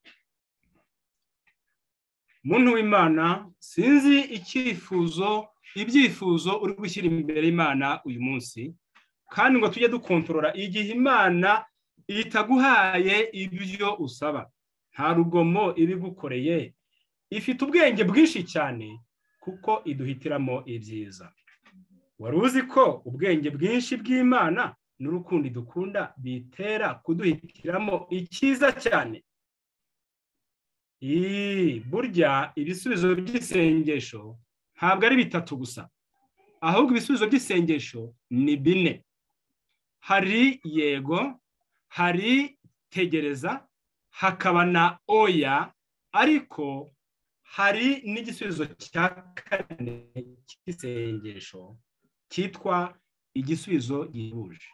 Muntu w'Imana, sinzi icyifuzo ibyifuzo uri gushyira imbere y'Imana uyu munsi, kandi ngo tujye dukontorora igihe Imana itaguhaye ibyo usaba. Nta rugomo ibigukoreye, ifite ubwenge bwinshi cyane kuko iduhitiramo ibyiza. Wari uzi ko ubwenge bwinshi bw'Imana n'urukundo idukunda bitera kuduhitiramo icyiza cyane? Ii burya ibisubizo by'isengesho ntabwo ari bitatu gusa, ahubwo ibisubizo by'isengesho ni bine. Hari yego, hari tegereza, hakaba na oya, ariko hari n'igisubizo cya kane cy'isengesho cyitwa igisubizo gihebuje.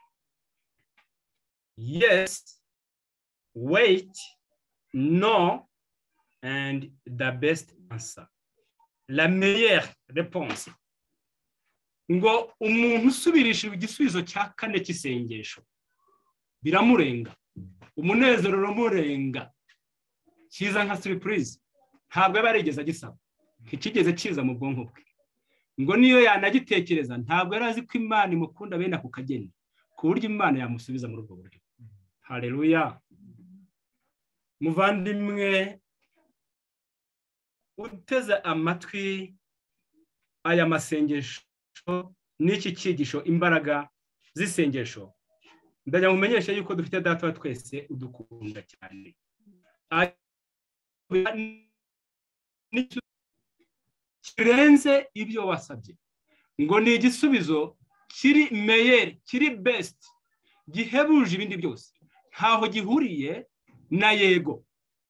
Yes, wait, no, and the best answer. La meilleure réponse. Ngo umuntu usubirishije igisubizo cya kane cy'isengesho biramurenga, umunezero uramurenga, kiza nka surprise, ntabwo yaba yarigeze agisaba, ntikigeze kiza mu bwonko bwe. Ngo niyo yanagitekereza ntabwo yari azi ko Imana imukunda bene ako kageni ku buryo Imana yamusubiza muri ubwo buryo. Haleluya. Muvandimwe uteze amatwi aya masengesho n'iki cyigisho imbaraga z'isengesho, ndajya mumenyesha yuko dufite data wa twese udukunda cyane. Kirenze ibyo wasabye, ngo ni igisubizo kiri meilleur, kiri best, gihebuje ibindi byose, ntaho gihuriye na yego.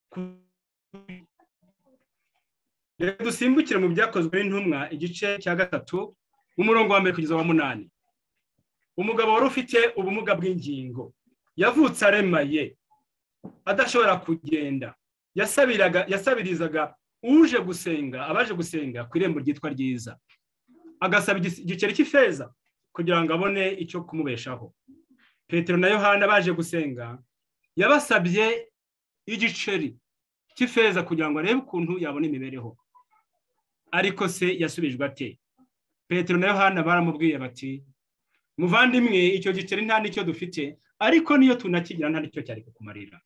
Reka dusimbukire mu byakozwe n'intumwa igice cya gatatu umurongo wa mbere kugeza wa munani. Umugabo wari ufite ubumuga bw'ingingo yavutse aremaye adashobora kugenda, yasabiraga yasabirizaga uje gusenga, abaje gusenga ku irembo ryitwa Ryiza, agasaba igiceri cy'ifeza kugira ngo abone icyo kumubeshaho. Petero na Yohana baje gusenga, yabasabye igiceri cy'ifeza kugira ngo arebe ukuntu yabona imibereho. Ariko se yasubijwe ate? Petero na Yohana baramubwiye bati, muvandimwe, icyo giceri nta nicyo dufite, ariko niyo tunakigira nta nicyo cyari kukumarira,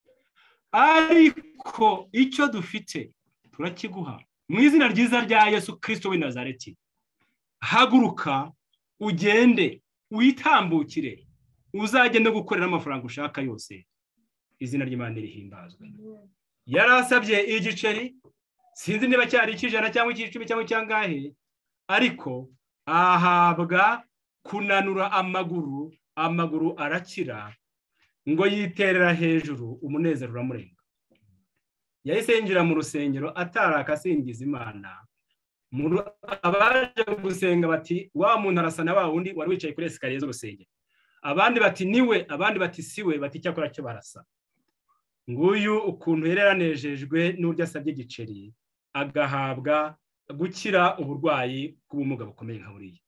ariko icyo dufite turakiguha mu izina ryiza rya Yesu Kristo w'i Nazareti. Haguruka ugende, uyitambukire, uzagende gukorera amafaranga ushaka yose, izina ry'Imana rihimbazwe. Yarasabye igiceri, sinzi niba cyari ikijana cyangwa ikicumi cyangwa cyangahe, ariko ahabwa kunanura amaguru, amaguru arakira, ngo yiterera hejuru, umunezero uramurenga. Yahise yinjira mu rusengero ataraka asingiza Imana. Abaje gusenga bati, wa muntu arasa na wa wundi wari wicaye kuri esikariye z'urusengero. Abandi bati niwe, abandi bati siwe, bati cyakora cyo barasa. Nguyu ukuntu yararanejejwe n'uryo asabye igiceri, agahabwa gukira uburwayi bw'ubumuga bukomeye nka buriya.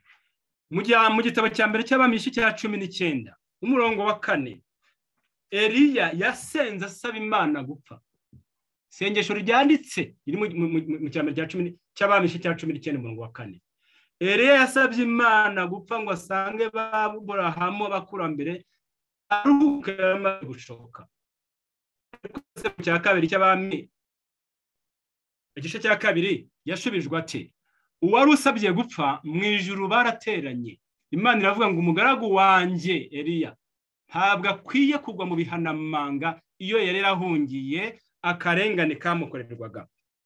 Mu gitabo cya mbere cy'Abamishi cya cumi n'icyenda umurongo wa kane, Eliya yasenze asaba Imana gupfa. Isengesho ryanditse riri mu cyambere cya cumi cy'Abamishi cya cumi n'icyenda umurongo wa kane. Eliya yasabye Imana gupfa ngo asange Aburahamu bakurambere aruhuke amaze gushoka. Mu cya kabiri cy'Abami igice cya kabiri yashubijwe ate? Uwari usabye gupfa mu ijuru barateranye. Imana iravuga ngo umugaragu wanjye Eliya ntabwo akwiye kugwa mu bihanamanga iyo yari yarahungiye akarengane kamukorerwaga,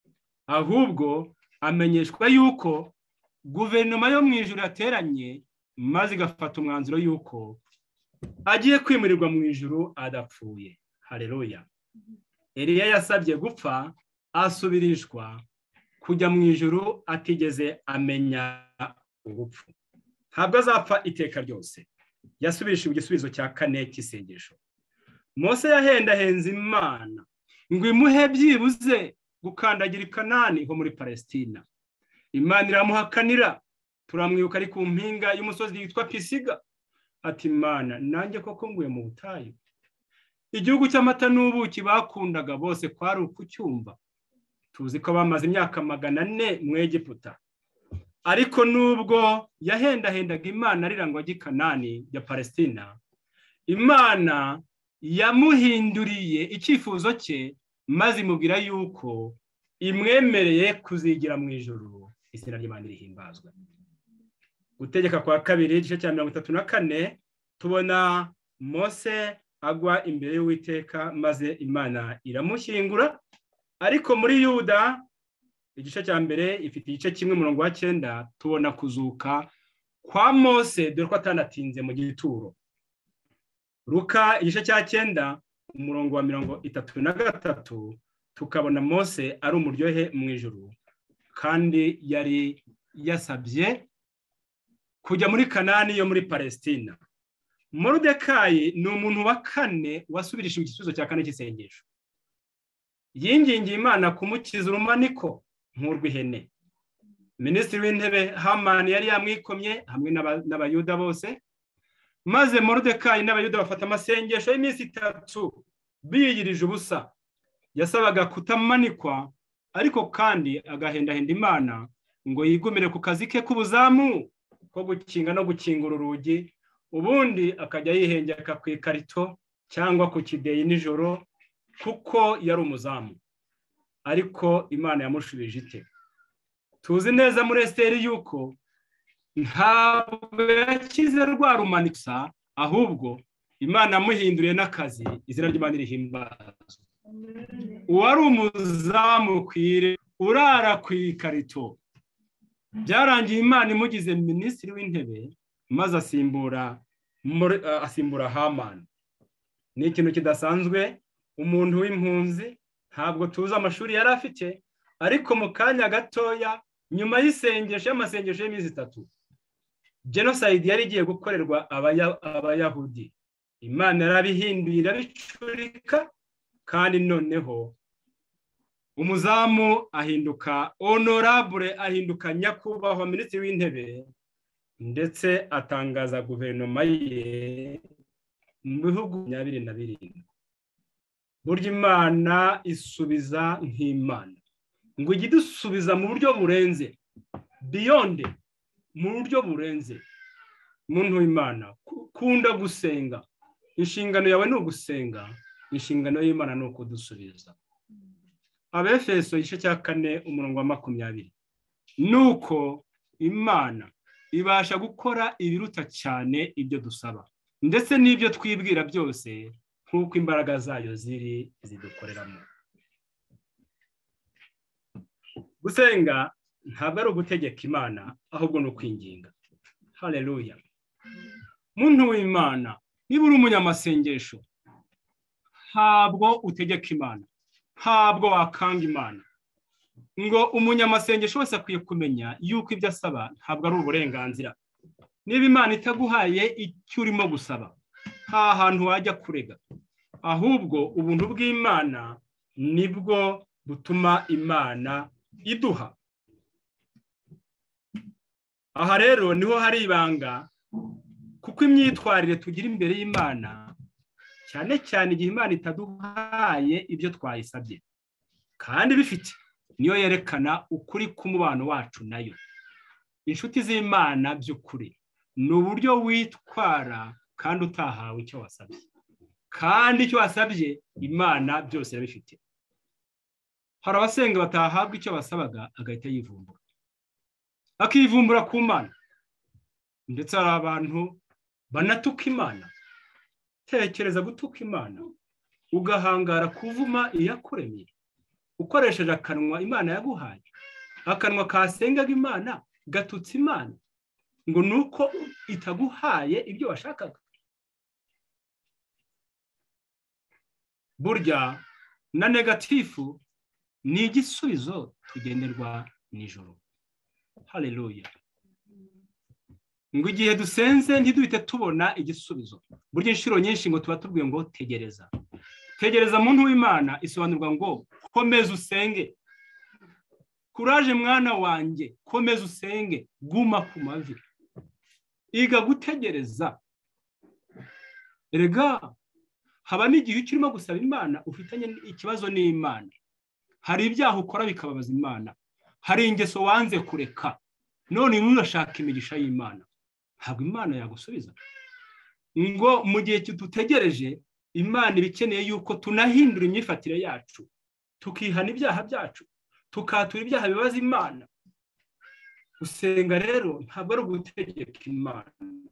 ahubwo amenyeshwa yuko guverinoma yo mu ijuru yateranye, maze igafata umwanzuro yuko agiye kwimurirwa mu ijuru adapfuye. Haleluya. Eliya yasabye gupfa, asubirishwa kujya mu ijuru atigeze amenya urupfu. Ntabwo azapfa iteka ryose. Yasubirishije igisubizo cya kane cy'isengesho. Mose yahendahenze Imana ngo imuhe byibuze gukandagira i Kanani ho muri Palestina. Imana iramuhakanira, turamwibuka ari ku mpinga y'umusozi yitwa Pisiga. Ati, Imana, nanjye koko nguye mu butayu. Igihugu cy'amata n'ubuki bakundaga bose kwari ukucyumva. Tuzi ko bamaze imyaka magana ane mu Egiputa. Ariko nubwo yahendahendaga Imana arira ngo ajye i Kanani ya Palestina, Imana yamuhinduriye icyifuzo cye, maze imubwira yuko imwemereye kuzigira mu ijuru. Izina ry'Imana rihimbazwe. Gutegeka kwa kabiri igice cya mirongo itatu na kane tubona Mose agwa imbere y'Uwiteka maze Imana iramushyingura. Ariko muri Yuda igice cya mbere ifite igice kimwe umurongo wa cyenda tubona kuzuka kwa Mose dore ko atanatinze mu gituro. Luka igice cya cyenda umurongo wa mirongo itatu na gatatu tukabona Mose ari umuryohe mu ijuru kandi yari yasabye kujya muri Kanani yo muri Palestina. Moridekayi ni umuntu wa kane wasubirishije igisubizo cya kane cy'isengesho. Yingingiye Imana kumukiza urumaniko nk'urw'ihene. Minisitiri w'intebe Hamani yari yamwikomye hamwe n'abayuda bose, maze Moridekayi n'abayuda bafata amasengesho y'iminsi itatu biyirije ubusa. Yasabaga kutamanikwa ariko kandi agahendahenda Imana ngo yigumire ku kazi ke k'ubuzamu ko gukinga no gukingura urugi, ubundi akajya yihengeka ku ikarito cyangwa ku kideyi nijoro kuko yari umuzamu. Ariko Imana yamushubije ite? Tuzi neza muri Esiteri yuko ntabwo yakize rwa rumanisa, ahubwo Imana yamuhinduriye n'akazi. Izina ry'Imana rihimbazwe. Uwari umuzamu kwire urara ku ikarito, byarangiye Imana imugize minisitiri w'intebe maze asimbura asimbura Hamani. Ni ikintu kidasanzwe. Umuntu w'impunzi, ntabwo tuzi amashuri yari afite, ariko mu kanya gatoya nyuma y'isengesho y'amasengesho y'iminsi itatu genocide yari igiye gukorerwa abayahudi, Imana yarabihinduye irabicurika, kandi noneho umuzamu ahinduka honorable, ahinduka nyakubahwa minisitiri w'intebe, ndetse atangaza guverinoma ye mu bihugu makumyabiri na birindwi. Burya Imana isubiza nk'Imana, ngo ijye idusubiza mu buryo burenze, beyond, mu buryo burenze. Muntu w'Imana, kunda gusenga. Inshingano yawe ni ugusenga, inshingano y'Imana ni ukudusubiza. Abefeso igice cya kane umurongo wa makumyabiri. Nuko Imana ibasha gukora ibiruta cyane ibyo dusaba ndetse n'ibyo twibwira byose nk'uko imbaraga zayo ziri zidukoreramo. Gusenga ntabwo ari ugutegeka Imana, ahubwo ni ukwinginga. Haleluya. Muntu w'Imana, niba uri umunyamasengesho, ntabwo utegeka Imana, ntabwo wakanga Imana. Ngo umunyamasengesho wese akwiye kumenya yuko ibyo asaba ntabwo ari uburenganzira. Niba Imana itaguhaye icyo urimo gusaba, nta hantu wajya kurega, ahubwo ubuntu bw'Imana nibwo butuma Imana iduha. Aha rero niho hari ibanga, kuko imyitwarire tugira imbere y'Imana, cyane cyane igihe Imana itaduhaye ibyo twayisabye kandi bifite, niyo yerekana ukuri k'umubano wacu nayo. Inshuti z'Imana by'ukuri ni uburyo witwara kandi utahawe icyo wasabye, kandi icyo wasabye Imana byose yabifite. Hari abasenga batahabwa icyo basabaga agahita yivumbura, akivumbura ku Mana, ndetse hari abantu banatuka Imana. Tekereza gutuka Imana, ugahangara kuvuma iyakuremye ukoresheje akanwa Imana yaguhaye, akanwa kasengaga Imana gatutse Imana ngo nuko itaguhaye ibyo washakaga. Burya na negatifu ni igisubizo tugenderwa nijoro. Haleluya. Ngo igihe dusenze ntiduhite tubona igisubizo. Burya inshuro nyinshi ngo tuba tubwiye ngo tegereza. Tegereza muntu w'Imana isobanurwa ngo komeza usenge. Kuraje mwana wanjye, komeza usenge, guma ku mavi. Iga gutegereza. Erega haba n'igihe ukirimo gusaba Imana ufitanye ikibazo n'Imana. Hari ibyaha ukora bikababaza Imana, hari ingeso wanze kureka, none nurashaka imigisha y'Imana, ntabwo Imana yagusubiza. Ngo mu gihe tutegereje, Imana ibikeneye yuko tunahindura imyifatire yacu, tukihana ibyaha byacu, tukatura ibyaha bibaza imana. Gusenga rero ntabwo ari ugutegeka imana.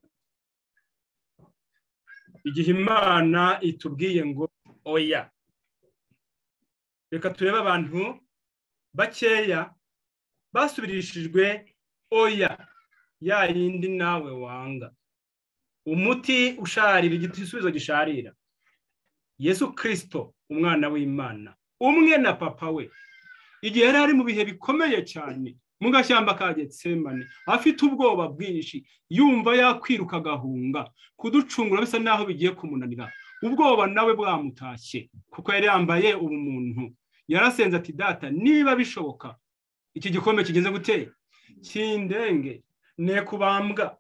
Igihe imana itubwiye ngo oya, reka turebe abantu bakeya basubirishijwe oya ya yindi nawe wanga. Umuti usharira igisubizo gisharira. Yesu Kristo umwana w'Imana umwe na papa we, igihe yari ari mu bihe bikomeye cyane mu gashyamba ka Getsemane, afite ubwoba bwinshi, yumva yakwiruka gahunga kuducungura bisa naho bigiye kumunanira, ubwoba nawe bwamutashye kuko yari yambaye ubumuntu. Yarasenze ati, data niba bishoboka iki gikombe kigeze guteye kindenge, ne kubambwa.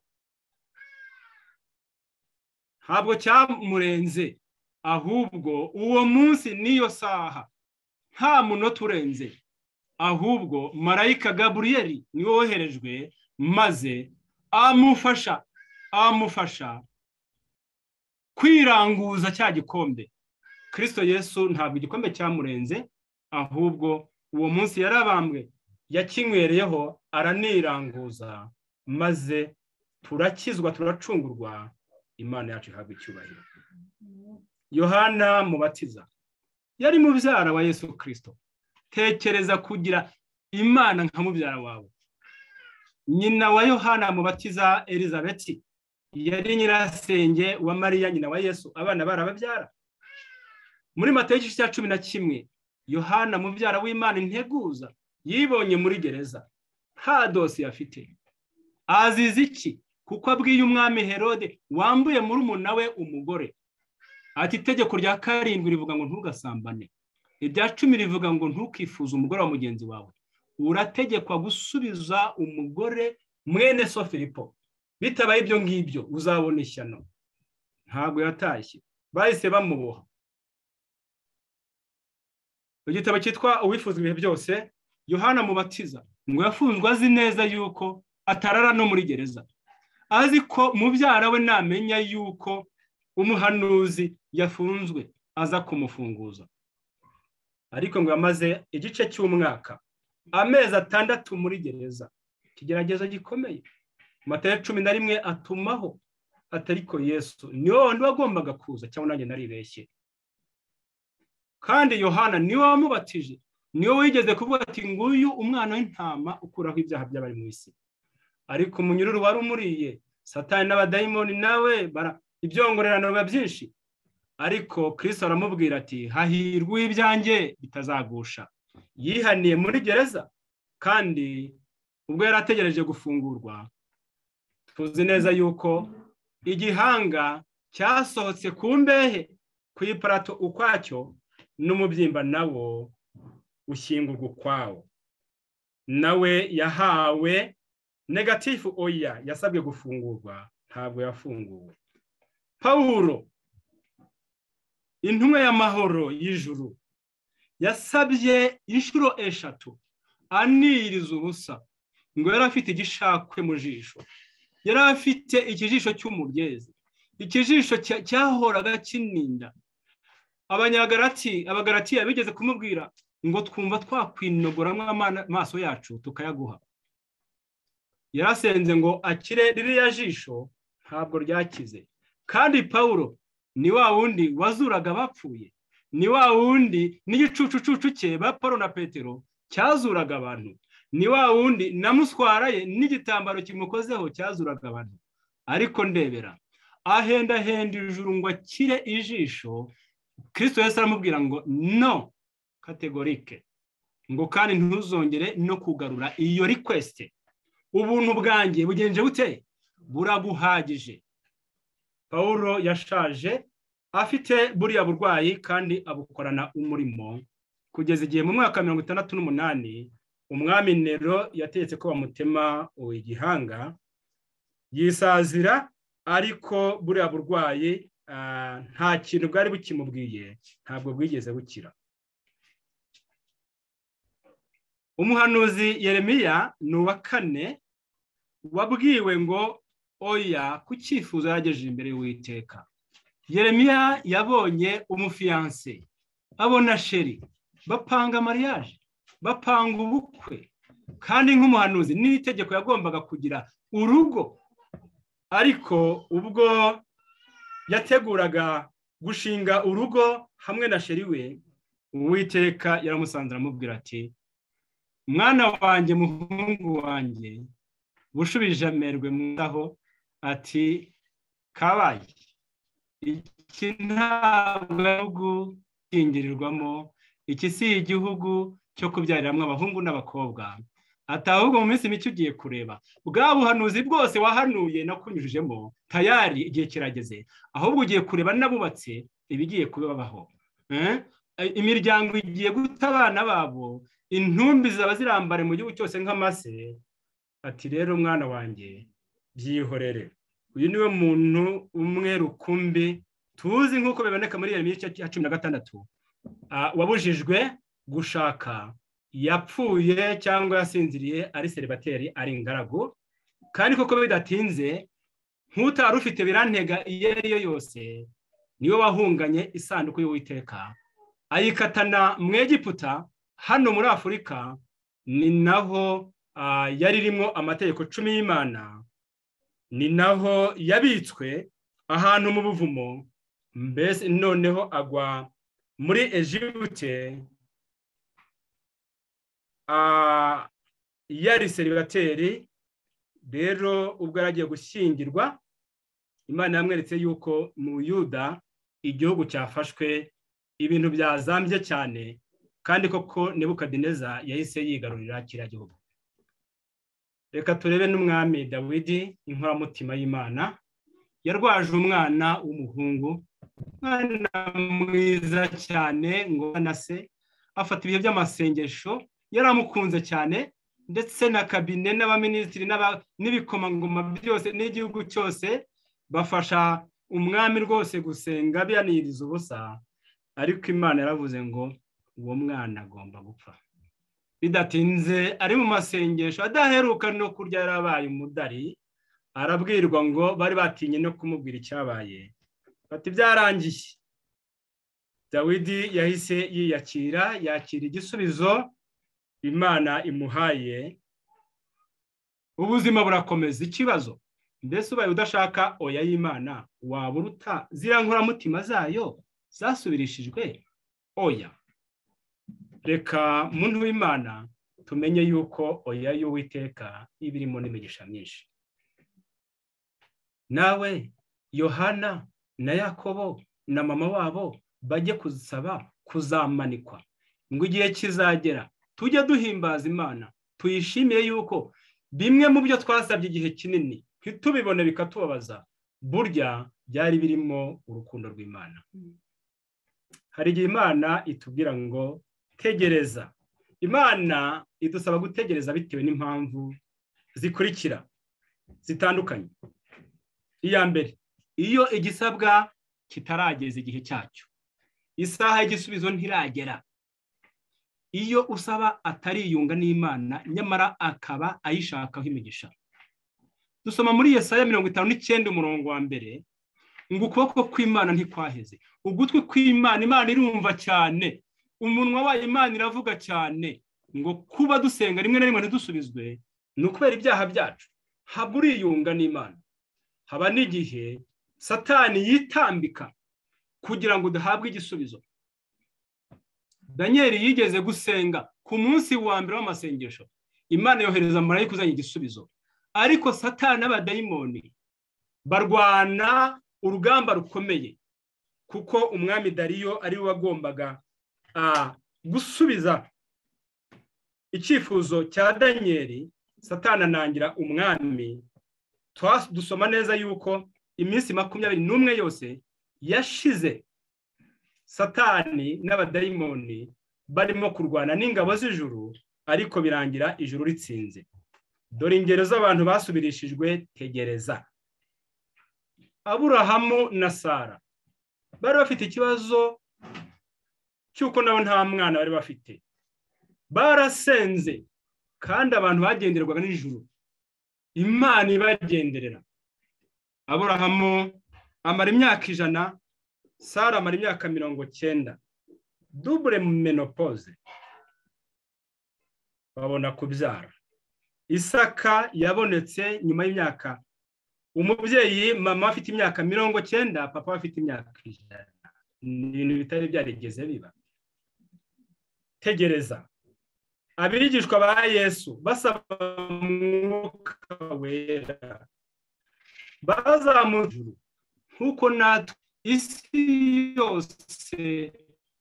Ntabwo cyamurenze, ahubwo uwo munsi niyo saha nta munota urenze, ahubwo marayika Gaburiyeli niwe woherejwe maze amufasha amufasha kwiranguza cya gikombe. Kristo Yesu ntabwo igikombe cyamurenze, ahubwo uwo munsi yarabambwe yakinywereyeho araniranguza, maze turakizwa turacungurwa, Imana yacu ihabwa icyubahiro. Yohana Mubatiza yari mubyara wa Yesu Kristo. Tekereza kugira Imana nka mubyara wawe. Nyina wa Yohana Mubatiza Elizabeth yari nyirasenge wa Mariya nyina wa Yesu, abana barababyara. Muri Matayo igice cya cumi na kimwe, Yohana mubyara w'Imana integuza yibonye muri gereza, nta dosiye afite. Azize iki? Kuko abwiye umwami Herode wambuye murumuna we umugore ati, itegeko rya karindwi rivuga ngo ntugasambane, irya cumi rivuga ngo ntukifuze umugore wa mugenzi wawe. Urategekwa gusubiza umugore mwene so Filipo, bitabaye ibyo ngibyo uzabona ishyano. Ntabwo yatashye, bahise bamuboha. Igitabo cyitwa Uwifuza ibihe byose, Yohana Mubatiza ngo yafunzwe azi neza yuko atarara no muri gereza, azi ko mubyara we namenya yuko umuhanuzi yafunzwe aza kumufunguza. Ariko ngo yamaze igice cy'umwaka, amezi atandatu muri gereza, kigeragezo gikomeye. Matayo cumi na rimwe atumaho atariko Yesu niwe wandi wagombaga kuza, cyangwa nanjye naribeshye. Kandi Yohana niwe wamubatije, niwe wigeze kuvuga ati, nguyu umwana w'intama ukuraho ibyaha by'abari mu isi. Ariko umunyururu wari umuriye, Satani n'abadayimoni nawe bara ibyongorerano biba byinshi. Ariko Kristo aramubwira ati, hahirwa ibyanjye bitazagusha. Yihaniye muri gereza, kandi ubwo yari ategereje gufungurwa, tuzi neza yuko igihanga cyasohotse ku mbehe ku iparato ukwacyo, n'umubyimba nawo ushyingurwa ukwawo. Nawe yahawe negatifu oya, yasabwe gufungurwa, ntabwo yafunguwe. Pawulo intumwa y'amahoro y'ijuru yasabye inshuro eshatu aniriza ubusa, ngo yari afite igishakwe mu jisho, yari afite ikijisho cy'umuryezi, ikijisho cyahoraga kininda. Abanyagalati abagalatiya bigeze kumubwira ngo twumva twakwinogoramwe amaso yacu tukayaguha. Yarasenze ngo akire ririya jisho, ntabwo ryakize. Kandi Pawulo ni wa wundi wazuraga bapfuye, ni wa wundi n'igicucucucu cye ba Paulo na Petero cyazuraga abantu, ni wa wundi namuswaraye n'igitambaro kimukozeho cyazuraga abantu. Ariko ndebera ahenda henda ijuru ngo akire ijisho, Kristo Yesu aramubwira ngo no kategorike, ngo kandi ntuzongere no kugarura iyo request. Ubuntu bwanjye bugenje bute? Buraguhagije. Paulo yashaje, afite buriya burwayi kandi abukorana umurimo, kugeza igihe mu mwaka mirongo itandatu n'umunani umwami Nero yategetse ko bamutema igihanga, yisazira. Ariko buriya burwayi nta kintu bwari bukimubwiye, ntabwo bwigeze bukira. Umuhanuzi Yeremiya ni uwa kane wabwiwe ngo oya ku cyifuzo yagejeje imbere y'Uwiteka. Yeremiya yabonye umufiyanse, abona sheri, bapanga mariage, bapanga ubukwe kandi nk'umuhanuzi n'itegeko yagombaga kugira urugo, ariko ubwo yateguraga gushinga urugo hamwe na sheri we, Uwiteka yaramusanze aramubwira ati mwana wanjye, muhungu wanjye, bushubije amerwe mutaho, ati kabaye iki ntabwo ari gukingirirwamo, iki si igihugu cyo kubyariramwo abahungu n'abakobwa, atahubwo mu minsi mike ugiye kureba bwa buhanuzi bwose wahanuye nakunyujijemo tayari igihe kirageze, ahubwo ugiye kureba n'abubatse ibigiye kubabaho. eh? Imiryango igiye guta abana babo, intumbi zaba zirambare mu gihugu cyose nk'amase. Ati rero mwana wanjye byihorere, uyu niwe muntu umwe rukumbi tuzi nk'uko biboneka muri Yeremiya ya cumi na gatandatu, wabujijwe gushaka, yapfuye cyangwa yasinziriye ari seribateri, ari ingaragu. Kandi koko bidatinze nk'utari ufite birantega iyo ari yo yose, niwe wahunganye isanduku y'Uwiteka ayikatana mu Egiputa. Hano muri Afurika ni naho yari irimo amategeko cumi y'Imana, ni naho yabitswe ahantu mu buvumo, mbese noneho agwa muri Egiputa yari seribateri. Rero ubwo yaragiye gushyingirwa, Imana yamweretse yuko mu Yuda igihugu cyafashwe, ibintu byazambye cyane, kandi koko Nebukadineza yahise yigarurira kiriya gihugu. Reka turebe n'umwami Dawidi, inkoramutima y'Imana, yarwaje umwana w'umuhungu, umwana mwiza cyane ngo na se, afata ibihe by'amasengesho, yaramukunze cyane, ndetse na kabine n'abaminisitiri n'ibikomangoma byose n'igihugu cyose bafasha umwami rwose gusenga biyaniriza ubusa. Ariko Imana yaravuze ngo uwo mwana agomba gupfa. Bidatinze ari mu masengesho, adaheruka no kurya, yarabaye umudari, arabwirwa ngo bari batinye no kumubwira icyabaye, bati byarangiye. Dawidi yahise yiyakira, yakira igisubizo Imana imuhaye, ubuzima burakomeza. Ikibazo, mbese ubaye udashaka oya y'Imana, waburuta ziriya nkoramutima zayo zasubirishijwe oya. Reka muntu w'Imana tumenye yuko oya y'Uwiteka iba irimo n'imigisha myinshi. Nawe Yohana na Yakobo na mama wabo bajye kuzisaba kuzamanikwa, ngo igihe kizagera tujye duhimbaza Imana, tuyishimiye yuko bimwe mu byo twasabye igihe kinini ntitubibone bikatubabaza, burya byari birimo urukundo rw'Imana. Hari igihe Imana itubwira ngo tegereza. Imana idusaba gutegereza bitewe n'impamvu zikurikira zitandukanye. Iya mbere, iyo igisabwa kitarageza igihe cyacyo, isaha y'igisubizo ntiragera, iyo usaba atariyunga n'Imana nyamara akaba ayishakaho imigisha. Dusoma muri Yesaya mirongo itanu n'icyenda umurongo wa mbere ngo ukuboko kw'Imana ntikwaheze, ugutwi kw'Imana, Imana irumva cyane, umunwa wayo Imana iravuga cyane, ngo kuba dusenga rimwe na rimwe ntidusubizwe ni ukubera ibyaha byacu. Habwo uriyunga n'Imana, haba n'igihe Satani yitambika kugira ngo udahabwe igisubizo. Danieli yigeze gusenga ku munsi wa mbere w'amasengesho, Imana yohereza marayika uzanye igisubizo, ariko Satani n'abadayimoni barwana urugamba rukomeye, kuko umwami Dariyo ari we wagombaga gusubiza icyifuzo cya Danieli. Satani anangira umwami. Dusoma neza yuko iminsi makumyabiri n'umwe yose yashize Satani n'abadayimoni barimo kurwana n'ingabo z'ijuru, ariko birangira ijuru ritsinze. Dore ingero z'abantu basubirishijwe tegereza. Aburahamu na Sara bari bafite ikibazo cy'uko nabo nta mwana bari bafite, barasenze kandi abantu bagenderwaga n'ijuru, Imana ibagenderera. Aburahamu amara imyaka ijana, Sara amara imyaka mirongo cyenda, double menopause. babona kubyara. Isaka yabonetse nyuma y'imyaka, umubyeyi mama afite imyaka mirongo cyenda, papa afite imyaka ijana. Ni ibintu bitari byarigeze biba. Tegereza, abigishwa ba Yesu basaba Mwuka Wera bazamujuru nkuko natwe isi yose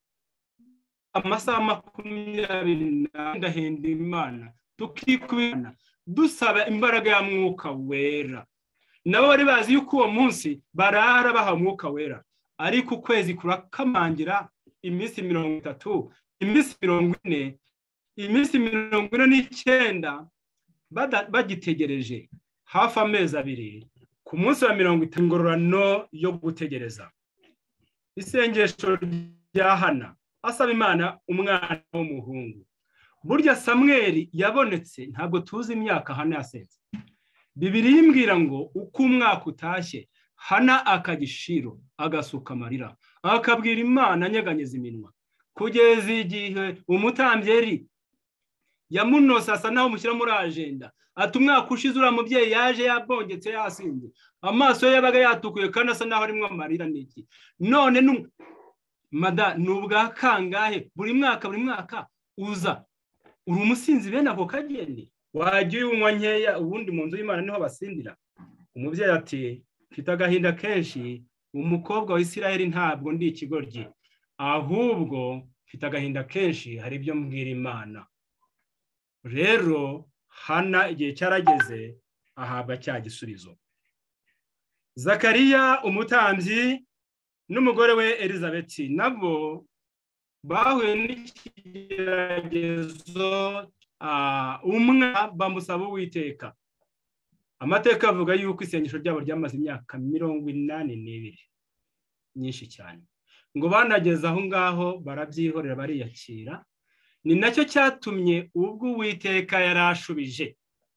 amasaha makumyabiri ndahenda Imana tukikubana dusaba imbaraga ya Mwuka Wera. Nabo bari bazi yuko uwo munsi barara baha Mwuka Wera, ariko ukwezi kurakamangira iminsi mirongo itatu, iminsi mirongo ine, iminsi mirongo ine n'icyenda bagitegereje hafi amezi abiri. Ku munsi wa mirongo itatu ingororano yo gutegereza, isengesho rya Hana asaba Imana umwana w'umuhungu. Burya Samweli yabonetse, ntabwo tuzi imyaka Hana yasenze. Bibiliya imbwira ngo uko umwaka utashye Hana akagishiro agasuka amarira akabwira Imana anyeganyeza iminwa, kugeza igihe umutambyi yamunose asa naho mushyira muri agenda ati umwaka ushize uriya mubyeyi yaje yabongetse yasinze, amaso ye yabaga yatukuye kandi asa naho arimo amarira. Niki none mada nubwa kangahe buri mwaka buri mwaka uza uri umusinzi bene ako kagende wagiye unywa nkeya, ubundi mu nzu y'Imana niho basindira. Umubyeyi ati mfite agahinda kenshi, umukobwa wa Isirayeli ntabwo ndi ikigoryi, ahubwo mfite agahinda kenshi, hari ibyo mbwira Imana. Rero Hana igihe cyarageze ahabwa cya gisubizo. Zakariya umutambyi n'umugore we Elizabeth nabo bahuye n'ikigeragezo, umwe bamusaba Uwiteka. Amateka avuga yuko isengesho ryabo ryamaze imyaka mirongo inani n'ibiri, nyinshi cyane, ngo banageze aho ngaho barabyihorera bariyakira. Ni nacyo cyatumye ubwo Uwiteka yarashubije,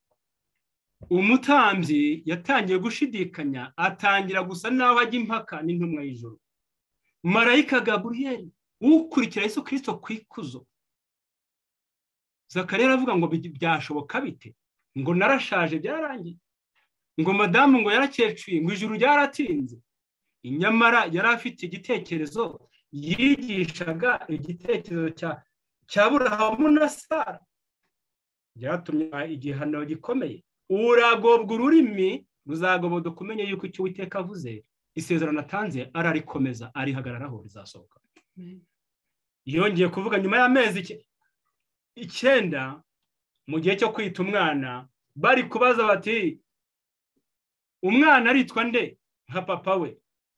umutambyi yatangiye gushidikanya, atangira gusa naho ajya impaka n'intumwa y'ijuru. Marayika Gaburiyeli ukurikira Yesu Kristo ku ikuzo, Zakariya aravuga ngo byashoboka bite, ngo narashaje byarangiye, ngo madamu ngo yarakecuye, ngo ijuru ryaratinze. Inyamara yari afite igitekerezo, yigishaga igitekerezo cya cya Aburahamu na Sara. Byatumye igihano gikomeye. Uragobwa ururimi ruzagobodo kumenye yuko icyo Uwiteka avuze, isezerano atanze ararikomeza, arihagararaho, rizasohoka. Yongeye kuvuga nyuma y'amezi icyenda, mu gihe cyo kwita umwana, bari kubaza bati umwana aritwa nde nka papa we,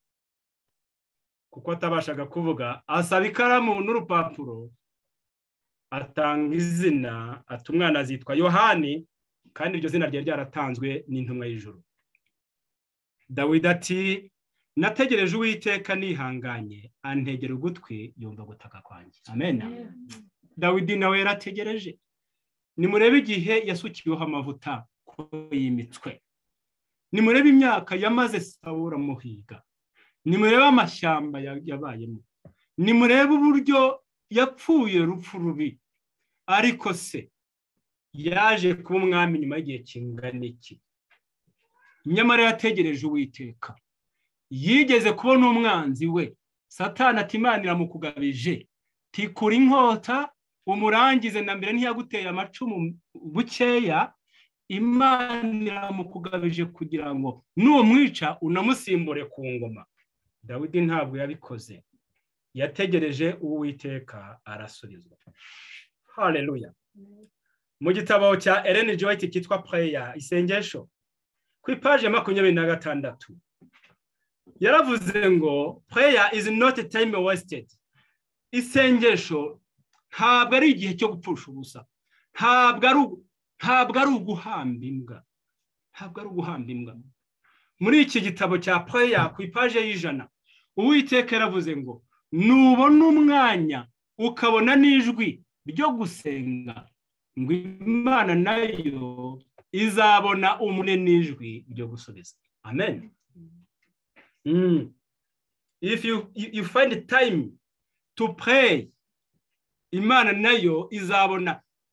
kuko atabashaga kuvuga. Asaba ikaramu n'urupapuro, atanga izina, ati umwana azitwa Yohani, kandi iryo zina ryari ryaratanzwe n'intumwa y'ijuru. Dawidi ati nategereje Uwiteka nihanganye, antegera ugutwi yumva gutaka kwanjye. Amen. Dawidi nawe yarategereje. Nimurebe igihe yasukiweho amavuta ko yimitswe, nimurebe imyaka yamaze Sawuli muhiga, nimurebe amashyamba yabayemo, nimurebe uburyo yapfuye rupfu rubi. Ariko se yaje kuba umwami nyuma y'igihe kingana iki? Nyamara yategereje Uwiteka. Yigeze kubona umwanzi we Satani ati Imana iramukugabije, tikura inkota umurangize, na mbere ntiyaguteye amacumu bukeya. Imana iramukugabije kugira ngo numwica unamusimbure ku ngoma. Dawidi ntabwo yabikoze, yategereje Uwiteka arasubizwa. Haleluya. Mu gitabo cya Ellen G. White kitwa Prayer, isengesho, ku ipaje makumyabiri na gatandatu yaravuze ngo prayer is not a time wasted. Isengesho ntabwo ari igihe cyo gupfusha ubusa, ntabwo ari ntabwo ari uguhamba imbwa, ntabwo ari uguhamba imbwa. Muri iki gitabo cya Prayer ku ipaje y'ijana, Uwiteka yaravuze ngo nubona umwanya ukabona n'ijwi ryo gusenga, ngo Imana nayo izabona umune n'ijwi ryo gusubiza. Amen. Mm. If you, you find time to pray, Imana nayo izabona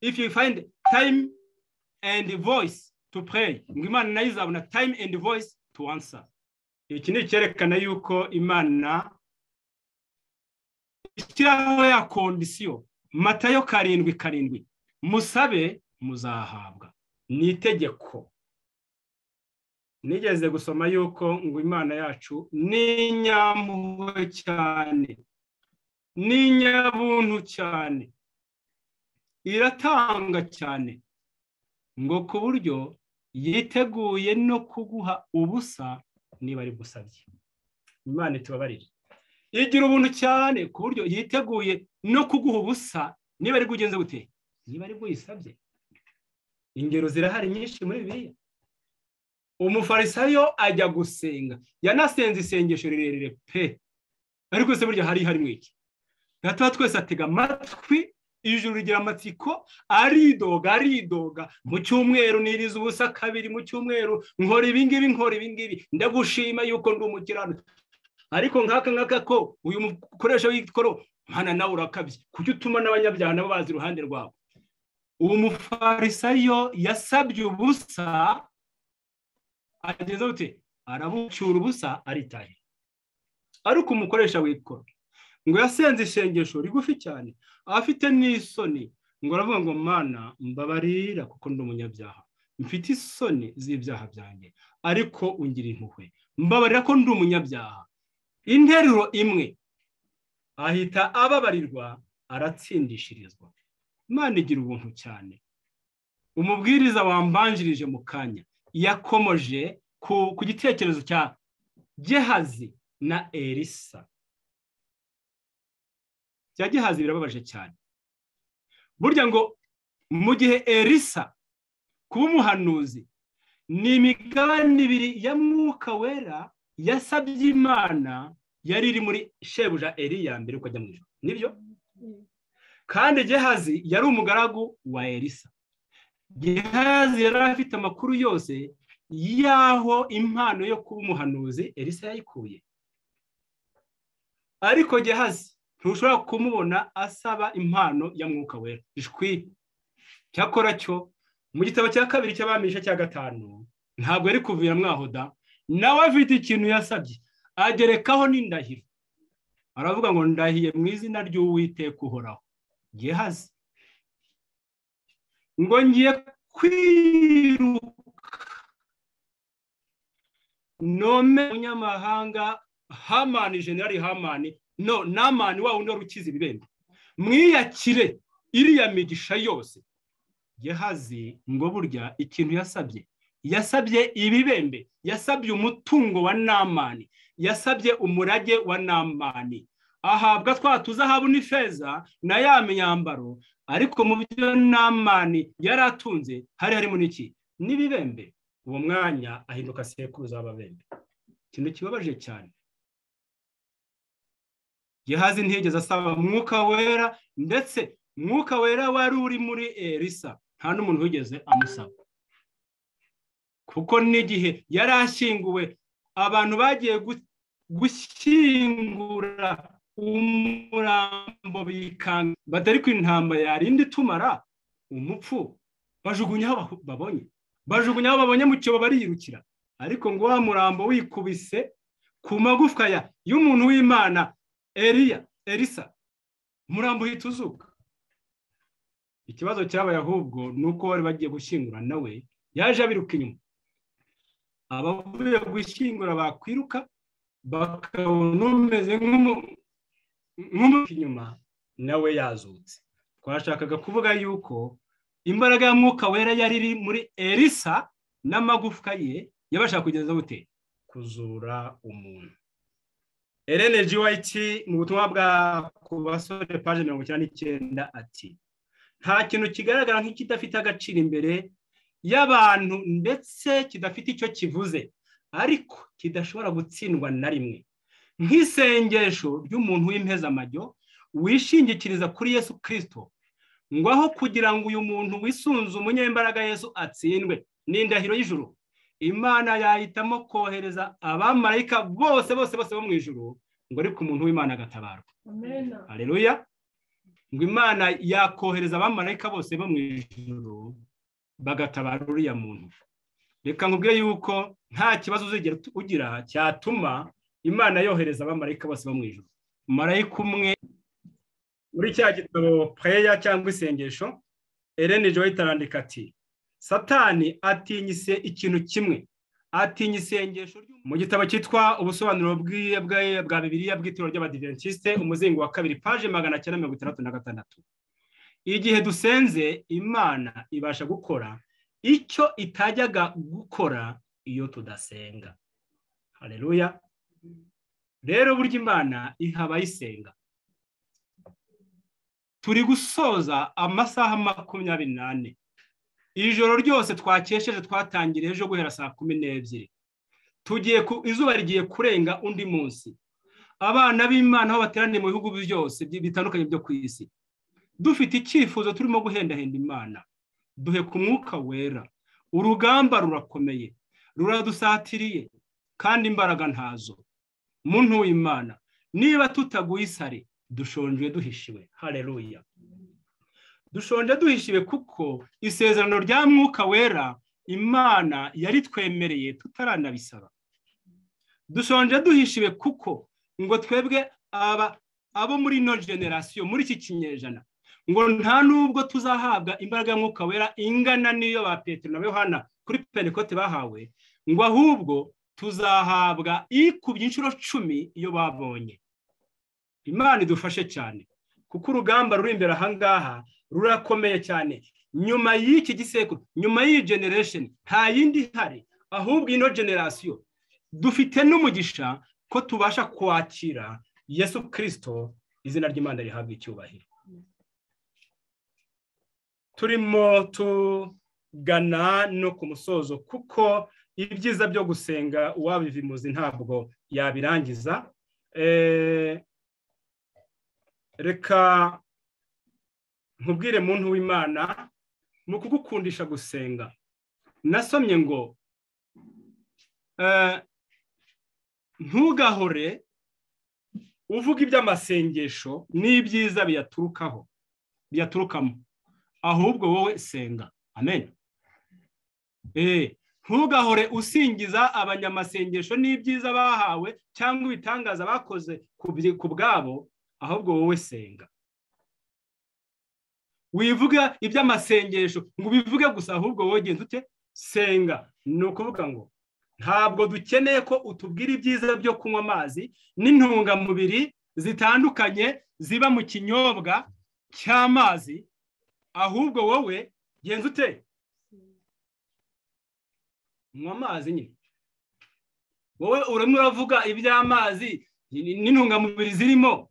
if you find time and voice to pray, ngo Imana nayo izabona time and voice to answer. Iki ni icyerekana yuko Imana ishyiraho ya kondisiyo. Matayo karindwi karindwi, musabe muzahabwa, ni itegeko. Nigeze gusoma yuko ngo Imana yacu ni nyampuhwe cyane, ni nyabuntu cyane, iratanga cyane, ngo ku buryo yiteguye no kuguha ubusa niba ari gusabye. Imana itubabarire. Igira ubuntu cyane ku buryo yiteguye no kuguha ubusa niba ari gugenza gute, niba ari guyisabye. Ingero zirahari nyinshi muri Bibiliya. Umufarisayo ajya gusenga, yanasenze isengesho rirerire pe, ariko se burya hari hari mwiki. Gatwa twese atega amatwi, ijuru rigira amatsiko, aridoga aridoga, mu cyumweru niriza ubusa kabiri, mu cyumweru nkora ibingibi nkora ibingibi, ndagushima yuko ndi umukirano. Ariko nkaka nkaka ko uyu mukoresha w'ikoro Mana nawe urakabye, kuki utuma n'abanyabyaha nabo bazi iruhande rwawe. Uwo mufarisayo yasabye ubusa, ageze ute arabucyura ubusa aritaye. Ariko umukoresha w'ikoro ngo yasenze isengesho rigufi cyane, afite n'isoni, ngo aravuga ngo Mana mbabarira kuko ndi umunyabyaha, mfite isoni z'ibyaha byanjye, ariko ungira impuhwe, mbabarira ko ndi umunyabyaha. Interuro imwe ahita ababarirwa, aratsindishirizwa. Imana igira ubuntu cyane. Umubwiriza wambanjirije mu kanya yakomoje ku, ku gitekerezo cya Gehazi na Elisa. Cya Gehazi birababaje cyane. Burya ngo mu gihe Elisa kuba umuhanuzi ni imigabane ibiri ya Mwuka Wera yasabye Imana yari iri muri shebuja Eliya mbere uko ajya mu ijuru. Nibyo? Kandi Gehazi yari umugaragu wa Elisa. Gehazi yari afite amakuru yose yaho impano yo kuba umuhanuzi Elisa yayikuye. Ariko Gehazi ntushobora kumubona asaba impano ya Mwuka Wera. Ishwi. Cyakora cyo mu gitabo cya kabiri cy'Abamisha cya gatanu ntabwo yari kuvira mwahoda, nawe afite ikintu yasabye, agerekaho n'indahiro. Aravuga ngo ndahiye mu izina ry'Uwiteka uhoraho. Gehazi ngo ngiye kwiruka nome umunyamahanga Hamani, Generali Hamani, no Namani wa undi rukiza ibibembe, mwiyakire iriya migisha yose. Gehazi ngo burya ikintu yasabye, yasabye ibibembe, yasabye umutungo wa Namani, yasabye umurage wa Namani, ahabwa twatuza habu n'ifeza na ya myambaro. Ariko mu byo Namani yaratunze hari harimo n'iki, n'ibibembe. Uwo mwanya ahinduka sekuruza w'ababembe. Ikintu kibabaje cyane. Gehazi ntiyigeze asaba Mwuka Wera, ndetse Mwuka Wera wari uri muri Elisa nta n'umuntu wigeze amusaba. Kuko n'igihe yari ashyinguwe, abantu bagiye gushyingura umurambo bikanga batari ku intama yarindi tumara umupfu, bajugunya aho babonye, bajugunya aho babonye mu cyobo bariyirukira. Ariko ngo wa murambo wikubise ku magufwa ya y'umuntu w'Imana Eliya Elisa, murambo hituzuka. Ikibazo cyabaye ahubwo nuko bari bagiye gushyingura nawe yaje abiruka inyuma. Abavuye gushyingura bakwiruka bakabona umeze nk'umu inyuma, nawe yazutse. Twashakaga kuvuga yuko imbaraga ya Mwuka Wera yari iri muri Elisa n'amagufwa ye yabasha kugeza gute kuzura umuntu. Ellen G. White mu butumwa bwa ku basore page mirongo icyenda n'icyenda ati nta kintu kigaragara nk'ikidafite agaciro imbere y'abantu, ndetse kidafite icyo kivuze, ariko kidashobora gutsindwa na rimwe, nk'isengesho ry'umuntu w'impezamajyo wishingikiriza kuri Yesu Kristo, ngo aho kugira ngo uyu muntu wisunze umunyembaraga Yesu atsindwe n'indahiro y'ijuru, Imana yahitamo kohereza abamarayika bose bose bose bo mu ijuru, ngo ariko umuntu w'Imana agatabarwa. Amen. Haleluya. ngo Imana yakohereza abamarayika bose bo mu ijuru bagatabara uriya muntu. Reka nkubwire yuko nta kibazo uzigera ugira cyatuma Imana yohereza abamarayika bose bo mu ijuru. Marayika umwe muri cya gitabo prayer cyangwa isengesho, Ellen G. White arandika ati Satani atinyise ikintu kimwe, atinya isengesho. Mu gitabo cyitwa ubusobanuro bwa Bibiliya bw'Itorero ry'Abadiventiste umuzingo wa kabiri page magana cyenda mirongo itandatu na gatandatu, igihe dusenze Imana ibasha gukora icyo itajyaga gukora iyo tudasenga. Haleluya. Rero burya Imana ihaba yisenga. Turi gusoza amasaha makumyabiri n'ane. Ijoro ryose twakesheje twatangiriye ejo guhera saa kumi n'ebyiri. Tugiye ku izuba rigiye kurenga undi munsi. Abana b'Imana aho bateraniye mu bihugu byose bitandukanye byo ku isi, dufite icyifuzo turimo guhendahenda Imana. Duhe ku Mwuka Wera. Urugamba rurakomeye, ruradusatiriye kandi imbaraga ntazo. Muntu w'Imana, niba tutaguye isari, dushonje duhishiwe. Haleluya. Dushonje duhishiwe kuko isezerano rya Mwuka Wera Imana yari twemereye tutaranabisaba. Dushonje duhishiwe kuko ngo twebwe aba abo muri no generation, muri iki kinyejana, ngo nta nubwo tuzahabwa imbaraga y'Umwuka Wera ingana niyo ba Petero na Yohana kuri Pentekote bahawe, ngo ahubwo tuzahabwa ikubye inshuro cumi iyo babonye. Imana idufashe cyane kuko urugamba ruri imbere ahangaha rurakomeye cyane. Nyuma y'iki gisekuru, nyuma y'iyi generation nta yindi hari, ahubwo ino generation dufite n'umugisha ko tubasha kwakira Yesu Kristo, izina ry'Imana rihabwa icyubahiro. Turimo tugana no ku musozo kuko ibyiza byo gusenga uwabivimuzi ntabwo yabirangiza. Eh, reka nkubwire muntu w'Imana mu kugukundisha gusenga. Nasomye ngo eh, ntugahore uvuga iby'amasengesho n'ibyiza biyaturukaho biyaturukamo, ahubwo wowe senga. Amen. Eh, ntugahore usingiza abanyamasengesho n'ibyiza bahawe cyangwa ibitangaza bakoze ku bwabo, ahubwo wowe senga. Wivuga iby'amasengesho ngo bivuge gusa, ahubwo wowe genza ute? Senga. Ni ukuvuga ngo ntabwo dukeneye ko utubwira ibyiza byo kunywa amazi n'intungamubiri zitandukanye ziba mu kinyobwa cy'amazi, ahubwo wowe genza ute? Nywa amazi nyine. Wowe urimo uravuga iby'amazi n'intungamubiri zirimo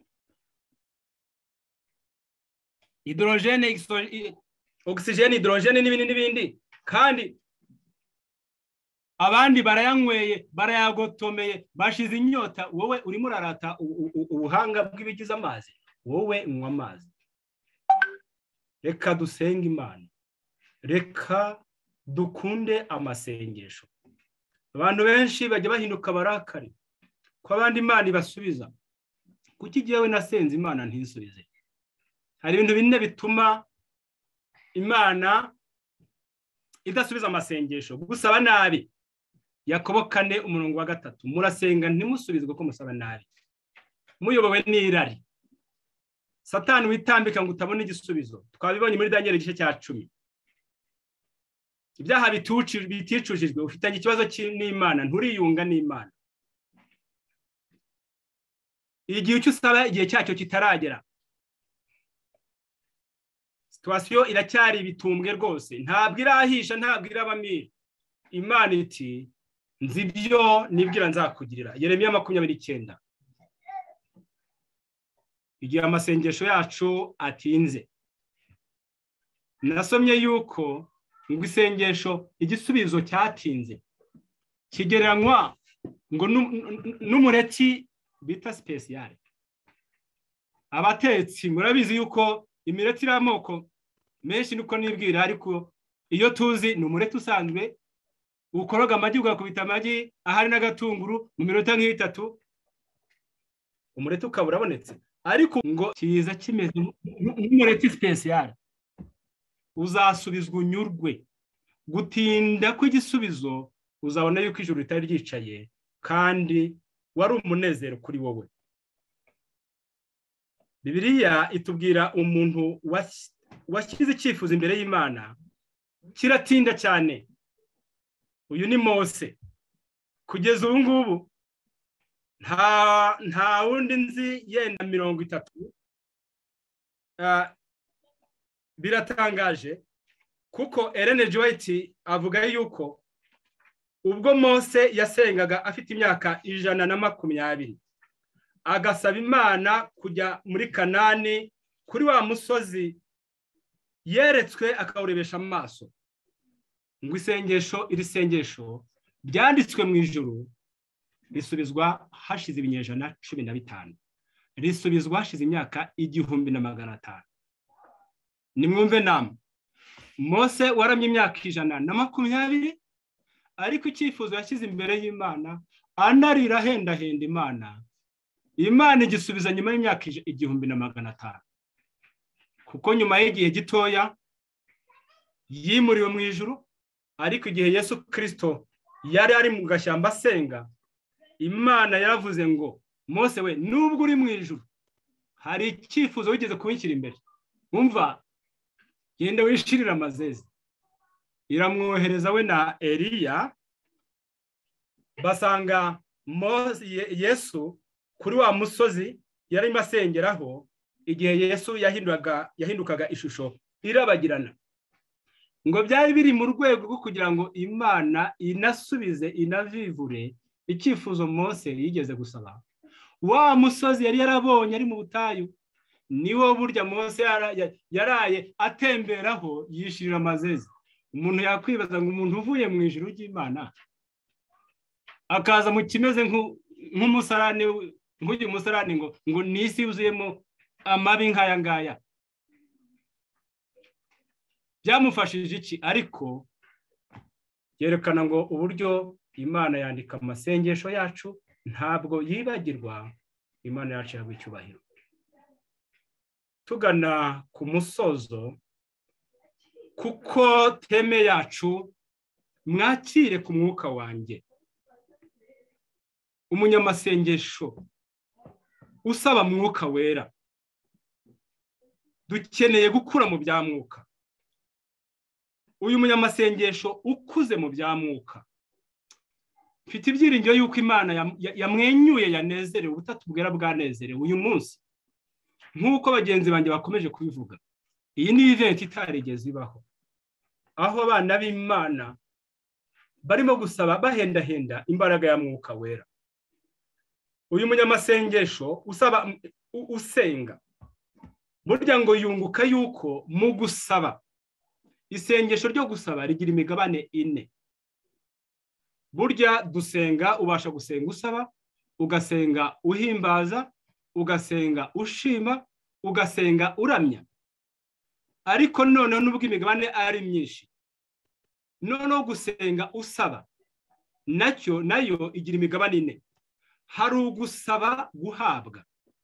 hydrogene, oxygene, hydrogene n'ibindi n'ibindi, kandi abandi barayanyweye, barayagotomeye, bashize inyota. Wowe urimo urarata ubuhanga bw'ibigize amazi. Wowe nywa amazi. Reka dusenge Imana. Reka dukunde amasengesho. Abantu benshi bajya bahinduka barakari ko abandi Imana ibasubiza. Kuki jewe nasenze Imana ntisubize? Hari ibintu bine bituma Imana idasubiza amasengesho. Gusaba nabi. Yakobo kane umurongo wa gatatu, murasenga ntimusubizwe ko musaba nabi, muyobowe n'irari. Satani witambika ngo utabona igisubizo. Twabibonye muri Daniel igice cya cumi. Ibyaha biticujijwe, ufitanye ikibazo n'Imana, nturiyunga n'Imana. Igihe cyo usaba igihe cyacyo kitaragera, situation iracyari bitumbwe rwose, ntabwo irahisha, ntabwo irabamira. Imana iti nzi byo nibwira nzakugirira. Yeremiya makumyabiri n'icyenda. Igihe amasengesho yacu atinze, nasomye yuko ngo isengesho igisubizo cyatinze kigereranywa ngo n'umureti bita special. Abatetsi murabizi yuko imireti iramoko menshi nuko nibwira, ariko iyo tuzi ni umureti usanzwe ukoroga amagi ugakubita amagi ahari n'agatunguru mu minota nk'itatu, umureti ukaba urabonetse. ariko ngo kiza kimeze nk'umureti special, uzasubizwa unyurwe. Gutinda kw'igisubizo uzabona yuko ijuru ritari ryicaye kandi wari umunezero kuri wowe. Bibiliya itubwira umuntu washyize icyifuzo imbere y'Imana kiratinda cyane. Uyu ni Mose. Kugeza ubu ngubu nta nta wundi nzi yenda mirongo itatu. Uh, biratangaje kuko Ellen G. White avuga yuko ubwo Mose yasengaga afite imyaka ijana na makumyabiri agasaba Imana kujya muri Kanani kuri wa musozi yeretswe akawurebesha amaso, ngo isengesho iri sengesho byanditswe mu ijuru risubizwa hashize ibinyejana cumi na bitanu, risubizwa hashize imyaka igihumbi na magana atanu. Nimwumve namwe, Mose waramye imyaka ijana na makumyabiri ariko icyifuzo yashyize imbere y'Imana anarira henda henda Imana, Imana igisubiza nyuma y'imyaka igihumbi na magana atanu, kuko nyuma y'igihe gitoya yimuriwe mu ijuru. Ariko igihe Yesu Kristo yari ari mu gashyamba asenga, Imana yaravuze ngo Mose we, nubwo uri mu ijuru hari icyifuzo wigeze kubikira imbere, umva genda wishirira amazezi. Iramwohereza we na Eliya, basanga Mose Yesu kuri wa musozi yari masengeraho igihe Yesu yahindukaga yahindukaga ishusho irabagirana. Ngo byari biri mu rwego rwo kugira ngo Imana inasubize inavivure icyifuzo Mose yigeze gusaba. Wa musozi yari yarabonye ari mu butayu niwo burya Mose yaraye atemberaho yishirira amazezi. Umuntu yakwibaza ngo umuntu uvuye mu ijuru ry'Imana akaza mu kimeze nk'umusarane, nk'uyu musarane ngo ngo nisi yuzuyemo amabi nkaya ngaya, byamufashije iki? Ariko yerekana ngo uburyo Imana yandika amasengesho yacu, ntabwo yibagirwa. Imana yacu yabwe icyubahiro. Tugana ku musozo, kuko teme yacu mwakire ku mwuka wanjye. Umunyamasengesho usaba mwuka wera, dukeneye gukura mu bya mwuka. Uyu munyamasengesho ukuze mu bya mwuka, mfite ibyiringiro yuko Imana yamwenyuye yanezerewe, ubutatu bwera bwanezerewe uyu munsi, nk'uko bagenzi banjye bakomeje kubivuga. Iyi ni event itarigeze ibaho, aho abana b'Imana barimo gusaba bahenda henda imbaraga ya mwuka wera. Uyu munyamasengesho usaba usenga, burya ngo yunguka yuko mu gusaba, isengesho ryo gusaba rigira imigabane ine. Burya dusenga, ubasha gusenga usaba, ugasenga uhimbaza, ugasenga ushima, ugasenga uramya. Ariko none nubwo imigabane ari myinshi, none gusenga usaba nacyo nayo igira imigabane ine. Hari ugusaba guhabwa,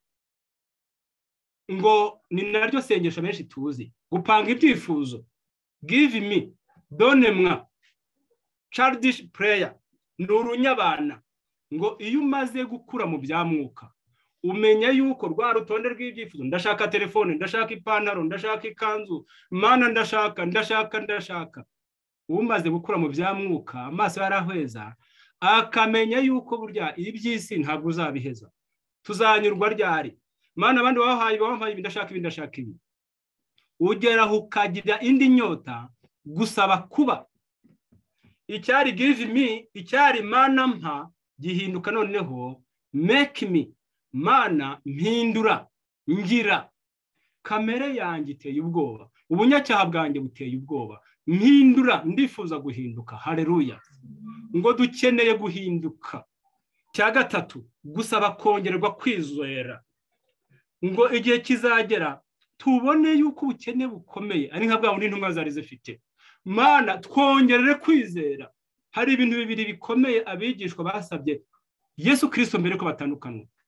ngo ni naryo sengesho benshi tuzi, gupanga ibyifuzo, give me, donne moi, childish prayer, nurunyabana. Ngo iyo umaze gukura mu bya mwuka, umenya yuko rwa rutonde rw'ibyifuzo, ndashaka telefone, ndashaka ipantaro, ndashaka ikanzu, Mana ndashaka ndashaka ndashaka. Umaze gukura mu bya mwuka, amaso yarahweza, akamenya yuko burya iby'isi ntabwo uzabiheza. Tuzanyurwa ryari? Mana abandi bahaye bahaye ndashaka ibi ndashaka ibi. Ugeraho ukagira indi nyota gusaba kuba. Icyari give me, icyari Mana mpa, gihinduka noneho make me. Mana mpindura, ngira. Kamere yanjye iteye ubwoba, ubunyacyaha bwanjye buteye ubwoba, mpindura, ndifuza guhinduka. Haleluya. Ngo dukeneye guhinduka. Cya gatatu, gusaba kongererwa kwizera. Ngo igihe kizagera tubone yuko ubukene bukomeye ari nka bwa bundi intumwa zari zifite. Mana twongerere kwizera. Hari ibintu bibiri bikomeye abigishwa basabye Yesu Kristo mbere ko batandukana.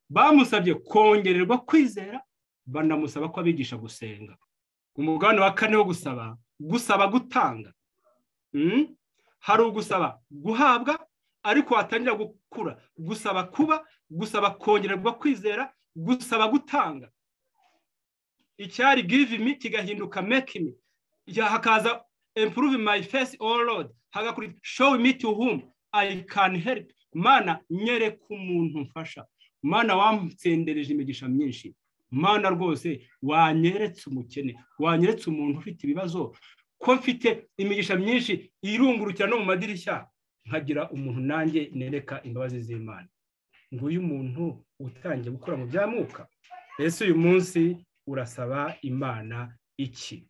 bamusabye kongererwa kwizera, banamusaba ko abigisha gusenga. Umugabane wa kane wo gusaba, gusaba gutanga. Mm? Hari ugusaba guhabwa, ariko watangira gukura, gusaba kuba, gusaba kongererwa kwizera, gusaba gutanga. Icyari give me kigahinduka make me, hakaza improve my face, oh Lord, hagakuri show me to whom I can help. Mana nyereka umuntu mfasha, Mana wamtsendereje imigisha myinshi, Mana rwose wanyeretse umukene, wanyeretse umuntu ufite ibibazo, ko mfite imigisha myinshi irungurukira no mu madirishya, nkagira umuntu nanjye nereka imbabazi z'Imana. Nguyu umuntu utangiye gukora mu bya mwuka. Ese uyu munsi urasaba Imana iki?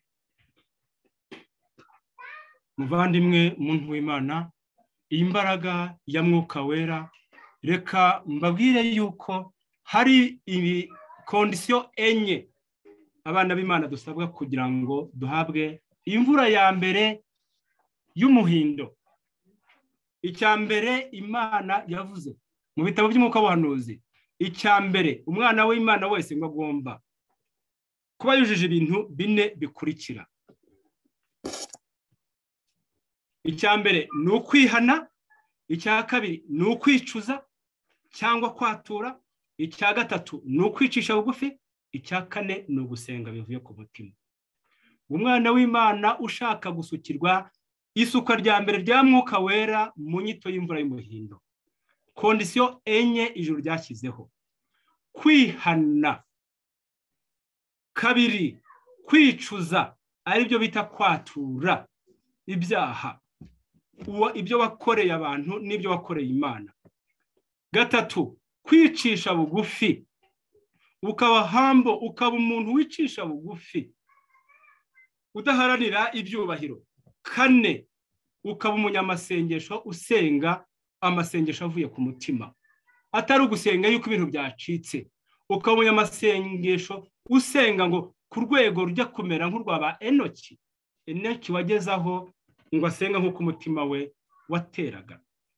Muvandimwe muntu w'Imana, imbaraga ya mwuka wera, reka mbabwire yuko hari ibi kondisiyo enye abana b'Imana dusabwa kugira ngo duhabwe imvura ya mbere y'umuhindo. Icya mbere Imana yavuze mu bitabo by'umwuka w'ubuhanuzi, icya mbere umwana w'Imana wese ngo agomba kuba yujuje ibintu bine bikurikira. Icya mbere ni ukwihana, icya kabiri ni ukwicuza cyangwa kwatura, icya gatatu ni ukwicisha bugufi, icya kane ni ugusenga bivuye ku mutima. Umwana w'Imana ushaka gusukirwa isuka rya mbere rya mwuka wera mu nyito y'imvura y'umuhindo, kondisiyo enye ijuru ryashyizeho: kwihana, kabiri kwicuza, ari byo bita kwatura ibyaha, uwa ibyo wakoreye abantu n'ibyo wakoreye Imana. Gatatu kwicisha bugufi, ukaba hambo, ukaba umuntu wicisha bugufi udaharanira ibyubahiro. Kane ukaba umunyamasengesho usenga amasengesho avuye ku mutima, atari ugusenga yuko ibintu byacitse. Ukaba umunyamasengesho usenga ngo ku rwego rujya kumera nk'urwaba Enoki. Enoki wagezaho ngo asenga nk'uko umutima we wateraga.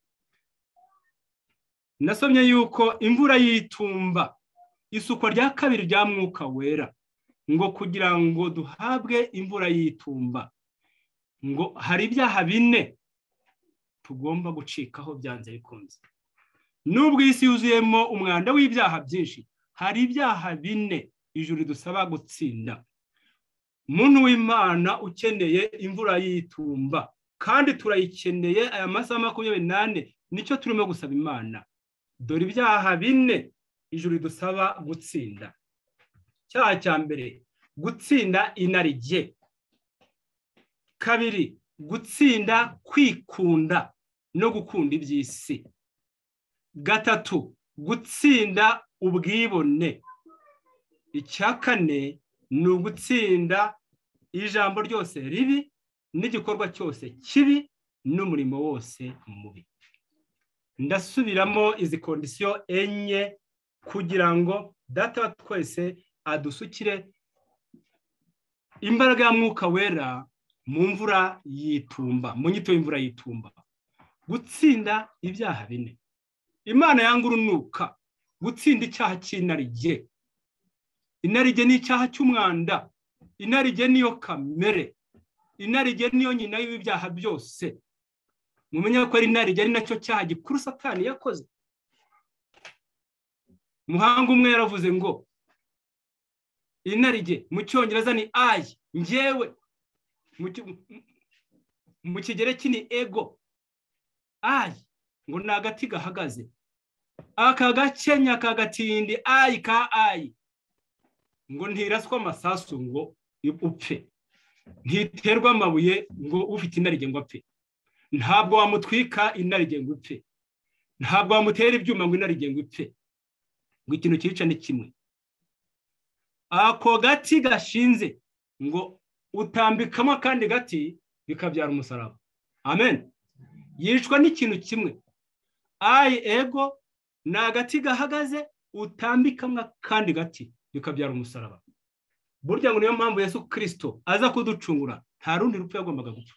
Nasomye yuko imvura y'itumba, isukwa rya kabiri rya mwuka wera, ngo kugira ngo duhabwe imvura y'itumba, ngo hari ibyaha bine tugomba gucikaho byanze bikunze. Nubwo isi yuzuyemo umwanda w'ibyaha byinshi, hari ibyaha bine ijuru dusaba gutsinda. Muntu w'Imana ukeneye imvura y'itumba, kandi turayikeneye aya masaha makumyabiri n'ane, nicyo turimo gusaba Imana. Dore ibyaha bine ijuru dusaba gutsinda. Cyaha cya mbere, gutsinda inarijye. Kabiri, gutsinda kwikunda no gukunda iby'isi. Gatatu, gutsinda ubwibone. Icya kane ni ugutsinda ijambo ryose ribi n'igikorwa cyose kibi n'umurimo wose mubi. Ndasubiramo izi kondisiyo enye kugira ngo Data wa twese adusukire imbaraga ya mwuka wera mu mvura y'itumba, mu nyito y'imvura y'itumba. Gutsinda ibyaha bine. Imana yanga urunuka, gutsinda icyaha cy'inarijye. Inarijye ni icyaha cy'umwanda, inarijye niyo kamere, inarijye niyo nyina y'ibyaha byose. Mumenye ko ari inarijye ari nacyo cyaha gikuru Satani yakoze. Muhanga umwe yaravuze ngo inarijye mu Cyongereza ni I, njyewe. Mu Kigereki ni ego. I ngo ni agati gahagaze, aka gakenya kagatindi I ka I, ngo ntiraswa amasasu ngo upfe, ntiterwa amabuye ngo ufite inarijye ngo apfe. Ntabwo wamutwika inarijye ngo upfe, ntabwo wamutera ibyuma ngo inarijye ngo upfe. Ngo ikintu cyica ni kimwe, ako gati gashinze ngo utambikamo akandi gati bikabyara umusaraba. Amen. Yicwa n'ikintu kimwe. I ego ni agati gahagaze, utambikamo akandi gati bikabyara umusaraba. Burya ngo niyo mpamvu Yesu Kristo aza kuducungura, nta rundi rupfu yagombaga gupfa.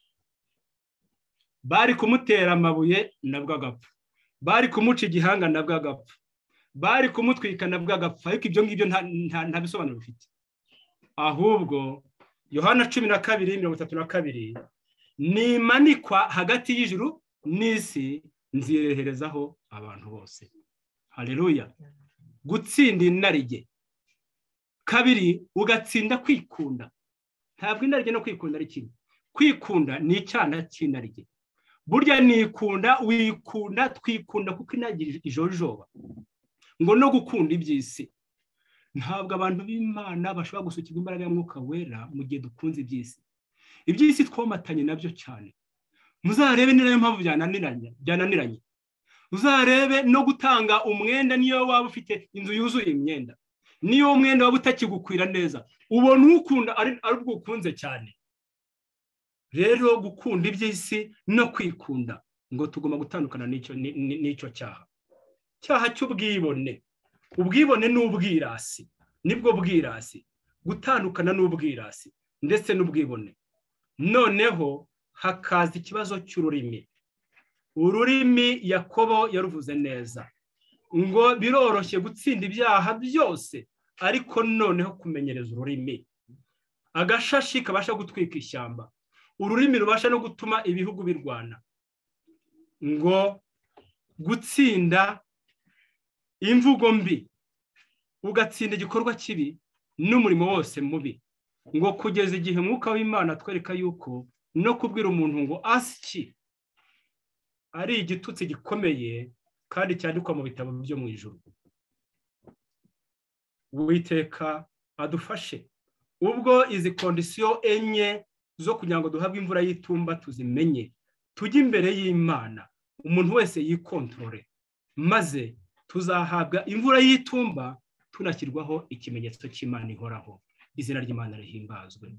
Bari kumutera amabuye nabwo agapfa, bari kumuca igihanga nabwo agapfa, bari kumutwikana bw'agapfa, ariko ibyo ngibyo nta bisobanuro bifite. Ahubwo Yohana cumi na kabiri mirongo itatu na kabiri, nimanikwa hagati y'ijuru n'isi nzireherezaho abantu bose. Haleluya. Gutsinda inarijye. Kabiri, ugatsinda kwikunda. Ntabwo inarijye no kwikunda ari kimwe. Kwikunda ni icyana cy'inarijye. Burya nikunda, wikunda, twikunda kuko inarijye ijojoba. Ngo no gukunda iby'isi. Ntabwo abantu b'Imana bashobora gusukirwa imbaraga y'Umwuka Wera mu gihe dukunze iby'isi. Iby'isi twomatanye nabyo cyane. Muzarebe ni nayo mpamvu byananiranye, byananiranye. Uzarebe no gutanga umwenda niyo waba ufite inzu yuzuye imyenda. Niyo umwenda waba utakigukwira neza. Ubona ukunda ari ubwo ukunze cyane. Rero gukunda iby'isi no kwikunda ngo tugomba gutandukana n'icyo n'icyo cyaha. Cyaha cy'ubwibone. Ubwibone n'ubwirasi. Nibwo bwirasi. Gutandukana n'ubwirasi ndetse n'ubwibone. Noneho hakaza ikibazo cy'ururimi. Ururimi Yakobo yaruvuze neza. Ngo biroroshye gutsinda ibyaha byose, ariko noneho kumenyereza ururimi. Agashashi kabasha gutwika ishyamba. Ururimi rubasha no gutuma ibihugu birwana. Ngo gutsinda imvugo mbi, ugatsinda igikorwa kibi n'umurimo wose mubi. Ngo kugeza igihe Mwuka w'Imana atwereka yuko no kubwira umuntu ngo asiki ari igitutsi gikomeye kandi cyandikwa mu bitabo byo mu ijuru. Uwiteka adufashe. Ubwo izi kondisiyo enye zo kugira ngo duhabwe imvura y'itumba tuzimenye, tujye imbere y'Imana, umuntu wese yikontorore, maze tuzahabwa imvura y'itumba tunashyirwaho ikimenyetso cy'Imana ihoraho. Izina ry'Imana rihimbazwe.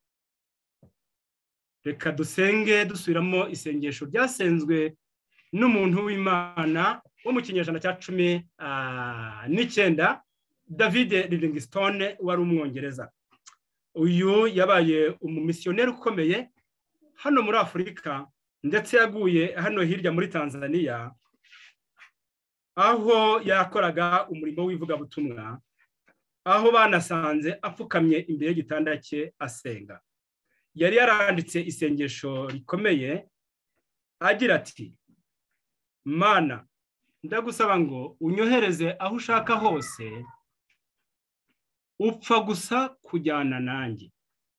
Reka dusenge dusubiramo isengesho ryasenzwe n'umuntu w'Imana wo mu kinyejana cya cumi n'icyenda, David Livingstone wari umwongereza. Uyu yabaye umumisiyoneri ukomeye hano muri Afurika, ndetse yaguye hano hirya muri Tanzania, aho yakoraga umurimo w'ivugabutumwa, aho banasanze apfukamye imbere y'igitanda cye asenga. Yari yaranditse isengesho rikomeye agira ati: Mana, ndagusaba ngo unyohereze aho ushaka hose, upfa gusa kujyana nanjye.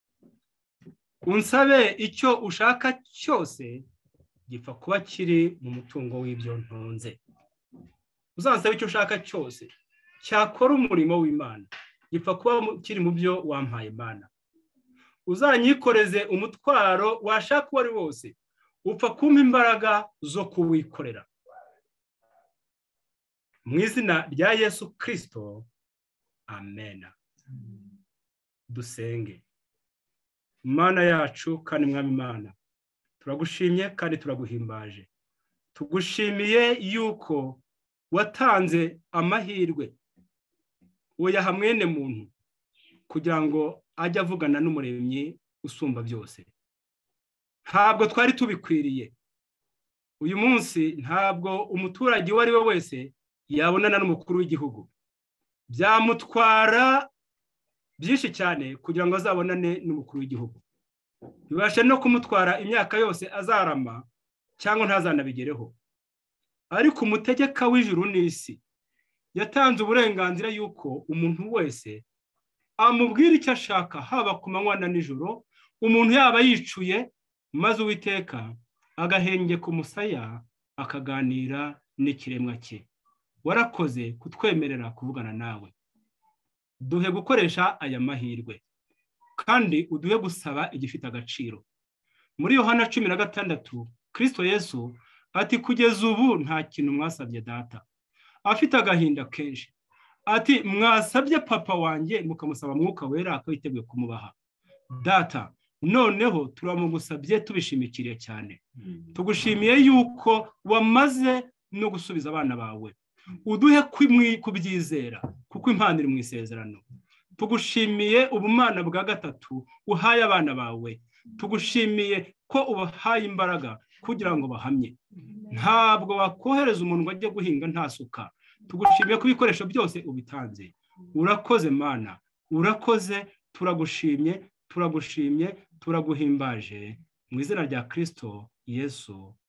Unsabe icyo ushaka cyose gipfa kuba kiri mu mutungo w'ibyo ntunze. Uzansabe icyo ushaka cyose cyakora umurimo w'Imana, gipfa kuba kiri mu byo wampaye Mana. Uzanyikoreze umutwaro washaka uwo ari wose, upfa kumpa imbaraga zo kuwikorera. Mu izina rya Yesu Kristo, amen. Dusenge. Mana yacu kandi Mwami Imana, turagushimye kandi turaguhimbaje. Tugushimiye yuko watanze amahirwe uyaha mwene muntu kugira ngo ajye avugana n'Umuremyi usumba byose. Ntabwo twari tubikwiriye. Uyu munsi ntabwo umuturage uwo ari we wese yabonana n'umukuru w'igihugu. Byamutwara byinshi cyane kugira ngo azabonane n'umukuru w'igihugu. Bibasha no kumutwara imyaka yose azarama cyangwa ntazanabigereho. Ariko umutegeka w'ijuru n'isi yatanze uburenganzira yuko umuntu wese amubwira icyo ashaka, haba ku manywa na nijoro, umuntu yaba yicuye, maze Uwiteka agahenge ku musaya akaganira n'ikiremwa cye. Warakoze kutwemerera kuvugana nawe. Duhe gukoresha aya mahirwe kandi uduhe gusaba igifite agaciro. Muri Yohana cumi na gatandatu, Kristo Yesu ati kugeza ubu nta kintu mwasabye Data. Afite agahinda kenshi ati mwasabye Papa wanjye mukamusaba Mwuka Wera akabiteguye kumubaha. Data, noneho turamugusabye tubishimikiriye cyane. Tugushimiye yuko wamaze no gusubiza abana bawe. Uduhe kubyizera kuko impano iri mu isezerano. Tugushimiye ubumana bwa gatatu uhaye abana bawe. Tugushimiye ko ubahaye imbaraga kugira ngo bahamye. Ntabwo wakohereza umuntu ngo ajye guhinga nta suka. tugushimiye ko ibikoresho byose ubitanze. Urakoze Mana, urakoze, turagushimye, turagushimye, turaguhimbaje mu izina rya Kristo Yesu.